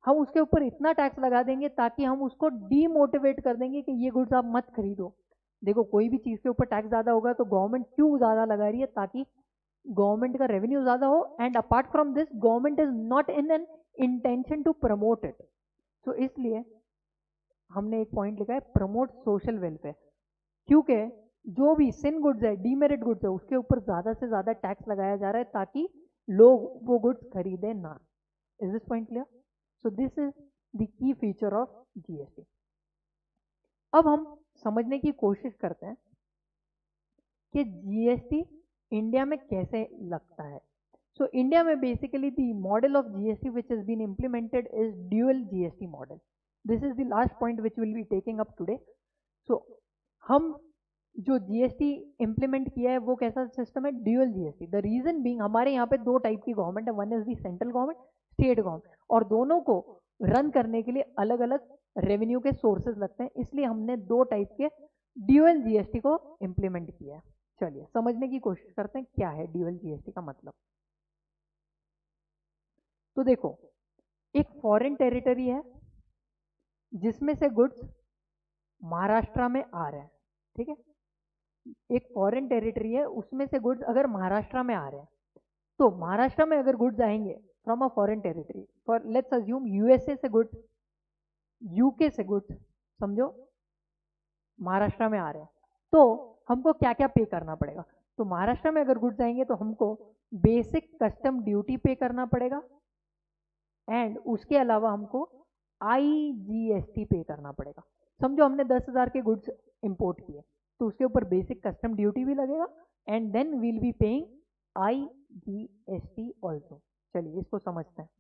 हम उसके ऊपर इतना टैक्स लगा देंगे ताकि हम उसको डीमोटिवेट कर देंगे कि ये गुड्स आप मत खरीदो। देखो कोई भी चीज़ के ऊपर टैक्स ज़्यादा होगा तो गवर्नमेंट क्यों ज़्यादा लगा रही है, ताकि गवर्नमेंट का रेवेन्यू ज़्यादा हो, and apart from this government is not in an intention to promote it. तो इसलिए हमने एक पॉइंट लिखा है प्रमोट सोशल वेलफेयर, क्योंकि जो भी सिन गुड्स है, डीमेरिट गुड्स है, उसके ऊपर ज़्यादा से ज़्यादा टैक्स लगाया जा रहा है ताकि लोग वो गुड्स खरीदे ना। Is this point clear? So this is the key feature of GST. अब हम समझने की कोशिश करते हैं कि जीएसटी इंडिया में कैसे लगता है। सो इंडिया में basically the model of GST which is been implemented is dual GST model. This is the last point which will be taking up today. सो हम जो जीएसटी इंप्लीमेंट किया है वो कैसा सिस्टम है? Dual GST. The reason being हमारे यहाँ पे दो टाइप की गवर्नमेंट है, one is the central government, state government, और दोनों को रन करने के लिए अलग अलग रेवेन्यू के सोर्सेज लगते हैं, इसलिए हमने दो टाइप के ड्यूअल जीएसटी को इंप्लीमेंट किया है। चलिए समझने की कोशिश करते हैं क्या है ड्यूअल जीएसटी का मतलब। तो देखो, एक फॉरेन टेरिटरी है जिसमें से गुड्स महाराष्ट्र में आ रहे हैं, ठीक है? एक फॉरेन टेरिटरी है, उसमें से गुड्स अगर महाराष्ट्र में आ रहे हैं, तो महाराष्ट्र में अगर गुड्स आएंगे from a foreign territory, for let's assume USA से गुड्स, यूके से गुड्स, समझो महाराष्ट्र में आ रहे हैं, तो हमको क्या क्या पे करना पड़ेगा? तो महाराष्ट्र में अगर गुड्स आएंगे तो हमको बेसिक कस्टम ड्यूटी पे करना पड़ेगा, एंड उसके अलावा हमको आईजीएसटी पे करना पड़ेगा। समझो हमने 10,000 के गुड्स इंपोर्ट किए, तो उसके ऊपर बेसिक कस्टम ड्यूटी भी लगेगा, and then we'll be paying IGST also. चलिए इसको समझते हैं।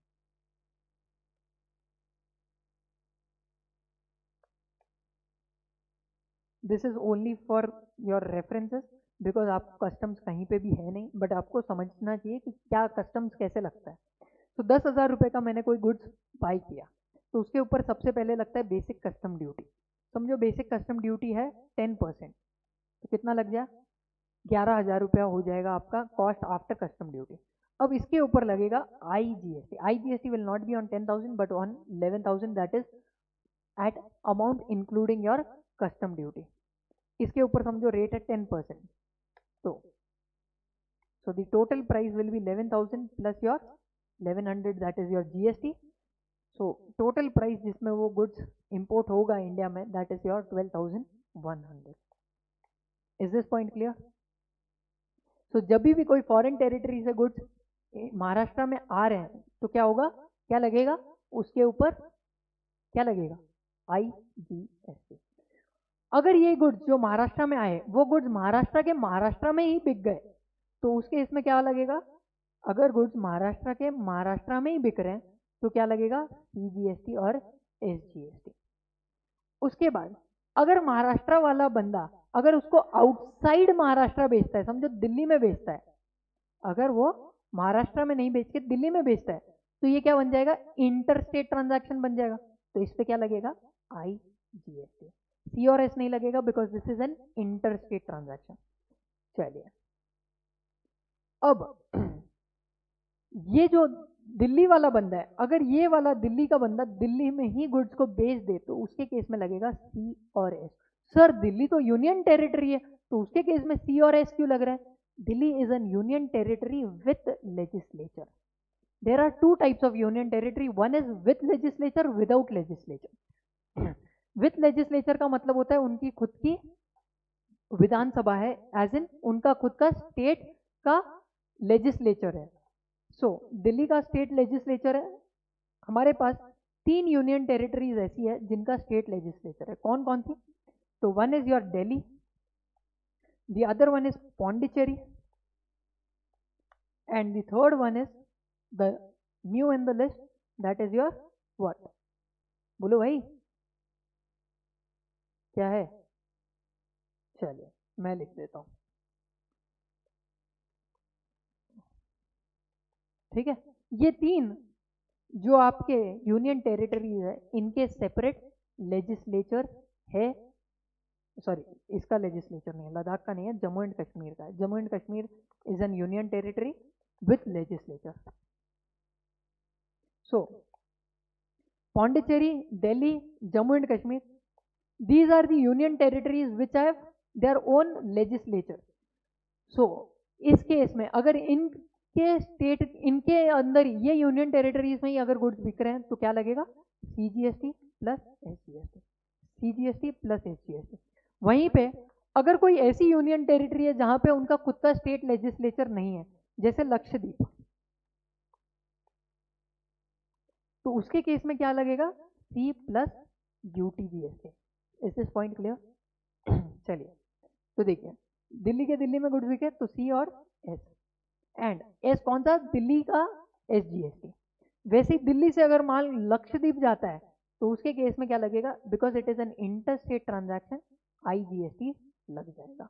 This is only for your references, because आप कस्टम्स कहीं पे भी है नहीं, बट आपको समझना चाहिए कि क्या कस्टम्स कैसे लगता है। तो 10,000 रुपये का मैंने कोई गुड्स बाई किया, तो उसके ऊपर सबसे पहले लगता है बेसिक कस्टम ड्यूटी। समझो बेसिक कस्टम ड्यूटी है 10%, तो कितना लग जाए? 11,000 रुपया हो जाएगा आपका कॉस्ट आफ्टर कस्टम ड्यूटी। अब इसके ऊपर लगेगा IGST. IGST will not be on 10,000 but on 11,000, that is at amount including your custom duty. इसके ऊपर समझो रेट है 10%, तो so the total price will be 11,000 plus your 1100, that is your GST. so total price जिसमें वो goods import होगा India में, that is your 12,100. is this point clear? so जब भी कोई फॉरेन टेरिटरी से गुड्स महाराष्ट्र में आ रहे हैं तो क्या होगा, क्या लगेगा उसके ऊपर? क्या लगेगा? आईजीएसटी। अगर ये गुड्स जो महाराष्ट्र में आए वो गुड्स महाराष्ट्र के महाराष्ट्र में ही बिक गए, तो उसके इसमें क्या लगेगा? अगर गुड्स महाराष्ट्र के महाराष्ट्र में ही बिक रहे हैं तो क्या लगेगा? सीजीएसटी और एसजीएसटी। उसके बाद अगर महाराष्ट्र वाला बंदा अगर उसको आउटसाइड महाराष्ट्र बेचता है, समझो दिल्ली में बेचता है, अगर वो महाराष्ट्र में नहीं बेच के दिल्ली में बेचता है, तो ये क्या बन जाएगा? इंटर स्टेट ट्रांजैक्शन बन जाएगा। तो इस पे क्या लगेगा? आईजीएसटी। सी और एस नहीं लगेगा because this is an inter state transaction. चलिए अब ये जो दिल्ली वाला बंदा है, अगर ये वाला दिल्ली का बंदा दिल्ली में ही गुड्स को बेच दे तो उसके केस में लगेगा सी और एस। सर दिल्ली तो यूनियन टेरिटरी है, तो उसके केस में सी और एस क्यों लग रहा है? Delhi is an union territory with legislature. There are two types of union territory, one is with legislature, without legislature. With legislature का मतलब होता है उनकी खुद की विधानसभा है, एज इन उनका खुद का स्टेट का लेजिस्लेचर है। सो दिल्ली का स्टेट लेजिस्लेचर है। हमारे पास 3 यूनियन टेरिटरीज ऐसी है जिनका स्टेट लेजिस्लेचर है। कौन कौन सी? तो one is your Delhi, the other one is Pondicherry, and the third one is the new in the list, that is your what? बोलो भाई क्या है? चलिए मैं लिख देता हूं, ठीक है? ये 3 जो आपके यूनियन टेरिटरीज है इनके सेपरेट लेजिस्लेचर है। सॉरी, इसका लेजिस्लेचर नहीं है, लद्दाख का नहीं है, जम्मू एंड कश्मीर का है। Jammu and Kashmir is an union territory with legislature. So Pondicherry, Delhi, Jammu and Kashmir, these are the union territories which have their own legislature. So इस केस में अगर इनके स्टेट, इनके अंदर ये यूनियन टेरिटरीज में ही अगर गुड्स बिक रहे हैं तो क्या लगेगा, CGST plus SGST, CGST plus SGST। वहीं पे अगर कोई ऐसी यूनियन टेरिटरी है जहां पे उनका खुद का स्टेट लेजिस्लेचर नहीं है, जैसे लक्षद्वीप, तो उसके केस में क्या लगेगा, C plus UTGST। Is this point clear? चलिए, तो देखिए दिल्ली के दिल्ली में गुड्स बिके तो C और S, एंड S कौन सा, दिल्ली का SGST। वैसे ही दिल्ली से अगर माल लक्षद्वीप जाता है तो उसके केस में क्या लगेगा, because it is an inter state transaction, IGST लग जाएगा।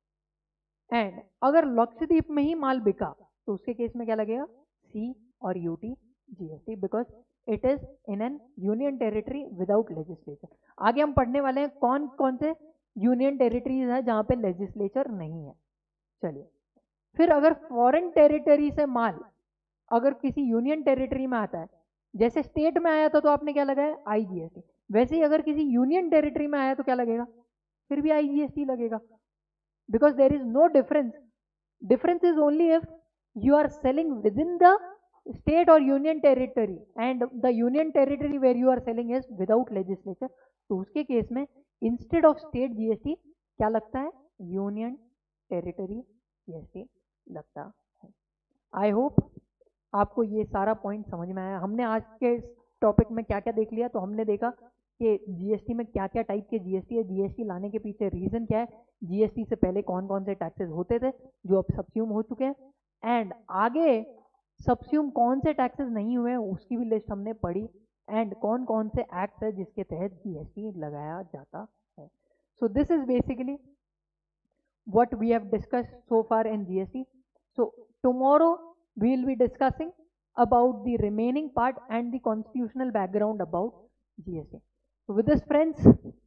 एंड अगर लक्षद्वीप में ही माल बिका तो उसके केस में क्या लगेगा, C और UTGST, because it is in an union territory without legislature. आगे हम पढ़ने वाले हैं कौन कौन से यूनियन टेरिटरीज है जहां पे लेजिस्लेचर नहीं है। चलिए, फिर अगर फॉरेन टेरिटरी से माल अगर किसी यूनियन टेरिटरी में आता है, जैसे स्टेट में आया था तो आपने क्या लगाया, IGST, वैसे ही अगर किसी यूनियन टेरिटरी में आया तो क्या लगेगा, फिर भी IGST लगेगा, because there is no difference. Difference is only if you are selling within the state or union territory and the union territory where you are selling is without legislature. तो उसके केस में instead of state GST क्या लगता है, union territory GST लगता है। I hope आपको ये सारा पॉइंट समझ में आया। हमने आज के टॉपिक में क्या क्या देख लिया, तो हमने देखा कि GST में क्या क्या टाइप के GST है, GST लाने के पीछे रीजन क्या है, GST से पहले कौन कौन से टैक्सेस होते थे जो अब सब्स्यूम हो चुके हैं, एंड आगे सब्स्यूम कौन से टैक्सेस नहीं हुए उसकी भी लिस्ट हमने पढ़ी, एंड कौन कौन से एक्ट है जिसके तहत GST लगाया जाता है। So this is basically what we have discussed so far in GST. So tomorrow we will be discussing about the remaining part and the constitutional background about GST. So with this friends,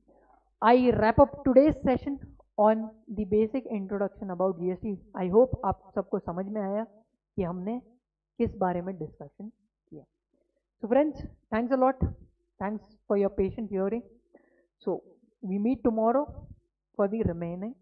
I wrap up today's session on the basic introduction about GST. I hope आप सबको समझ में आया कि हमने किस बारे में डिस्कशन किया। So friends, thanks a lot. Thanks for your patient hearing. So we meet tomorrow for the remaining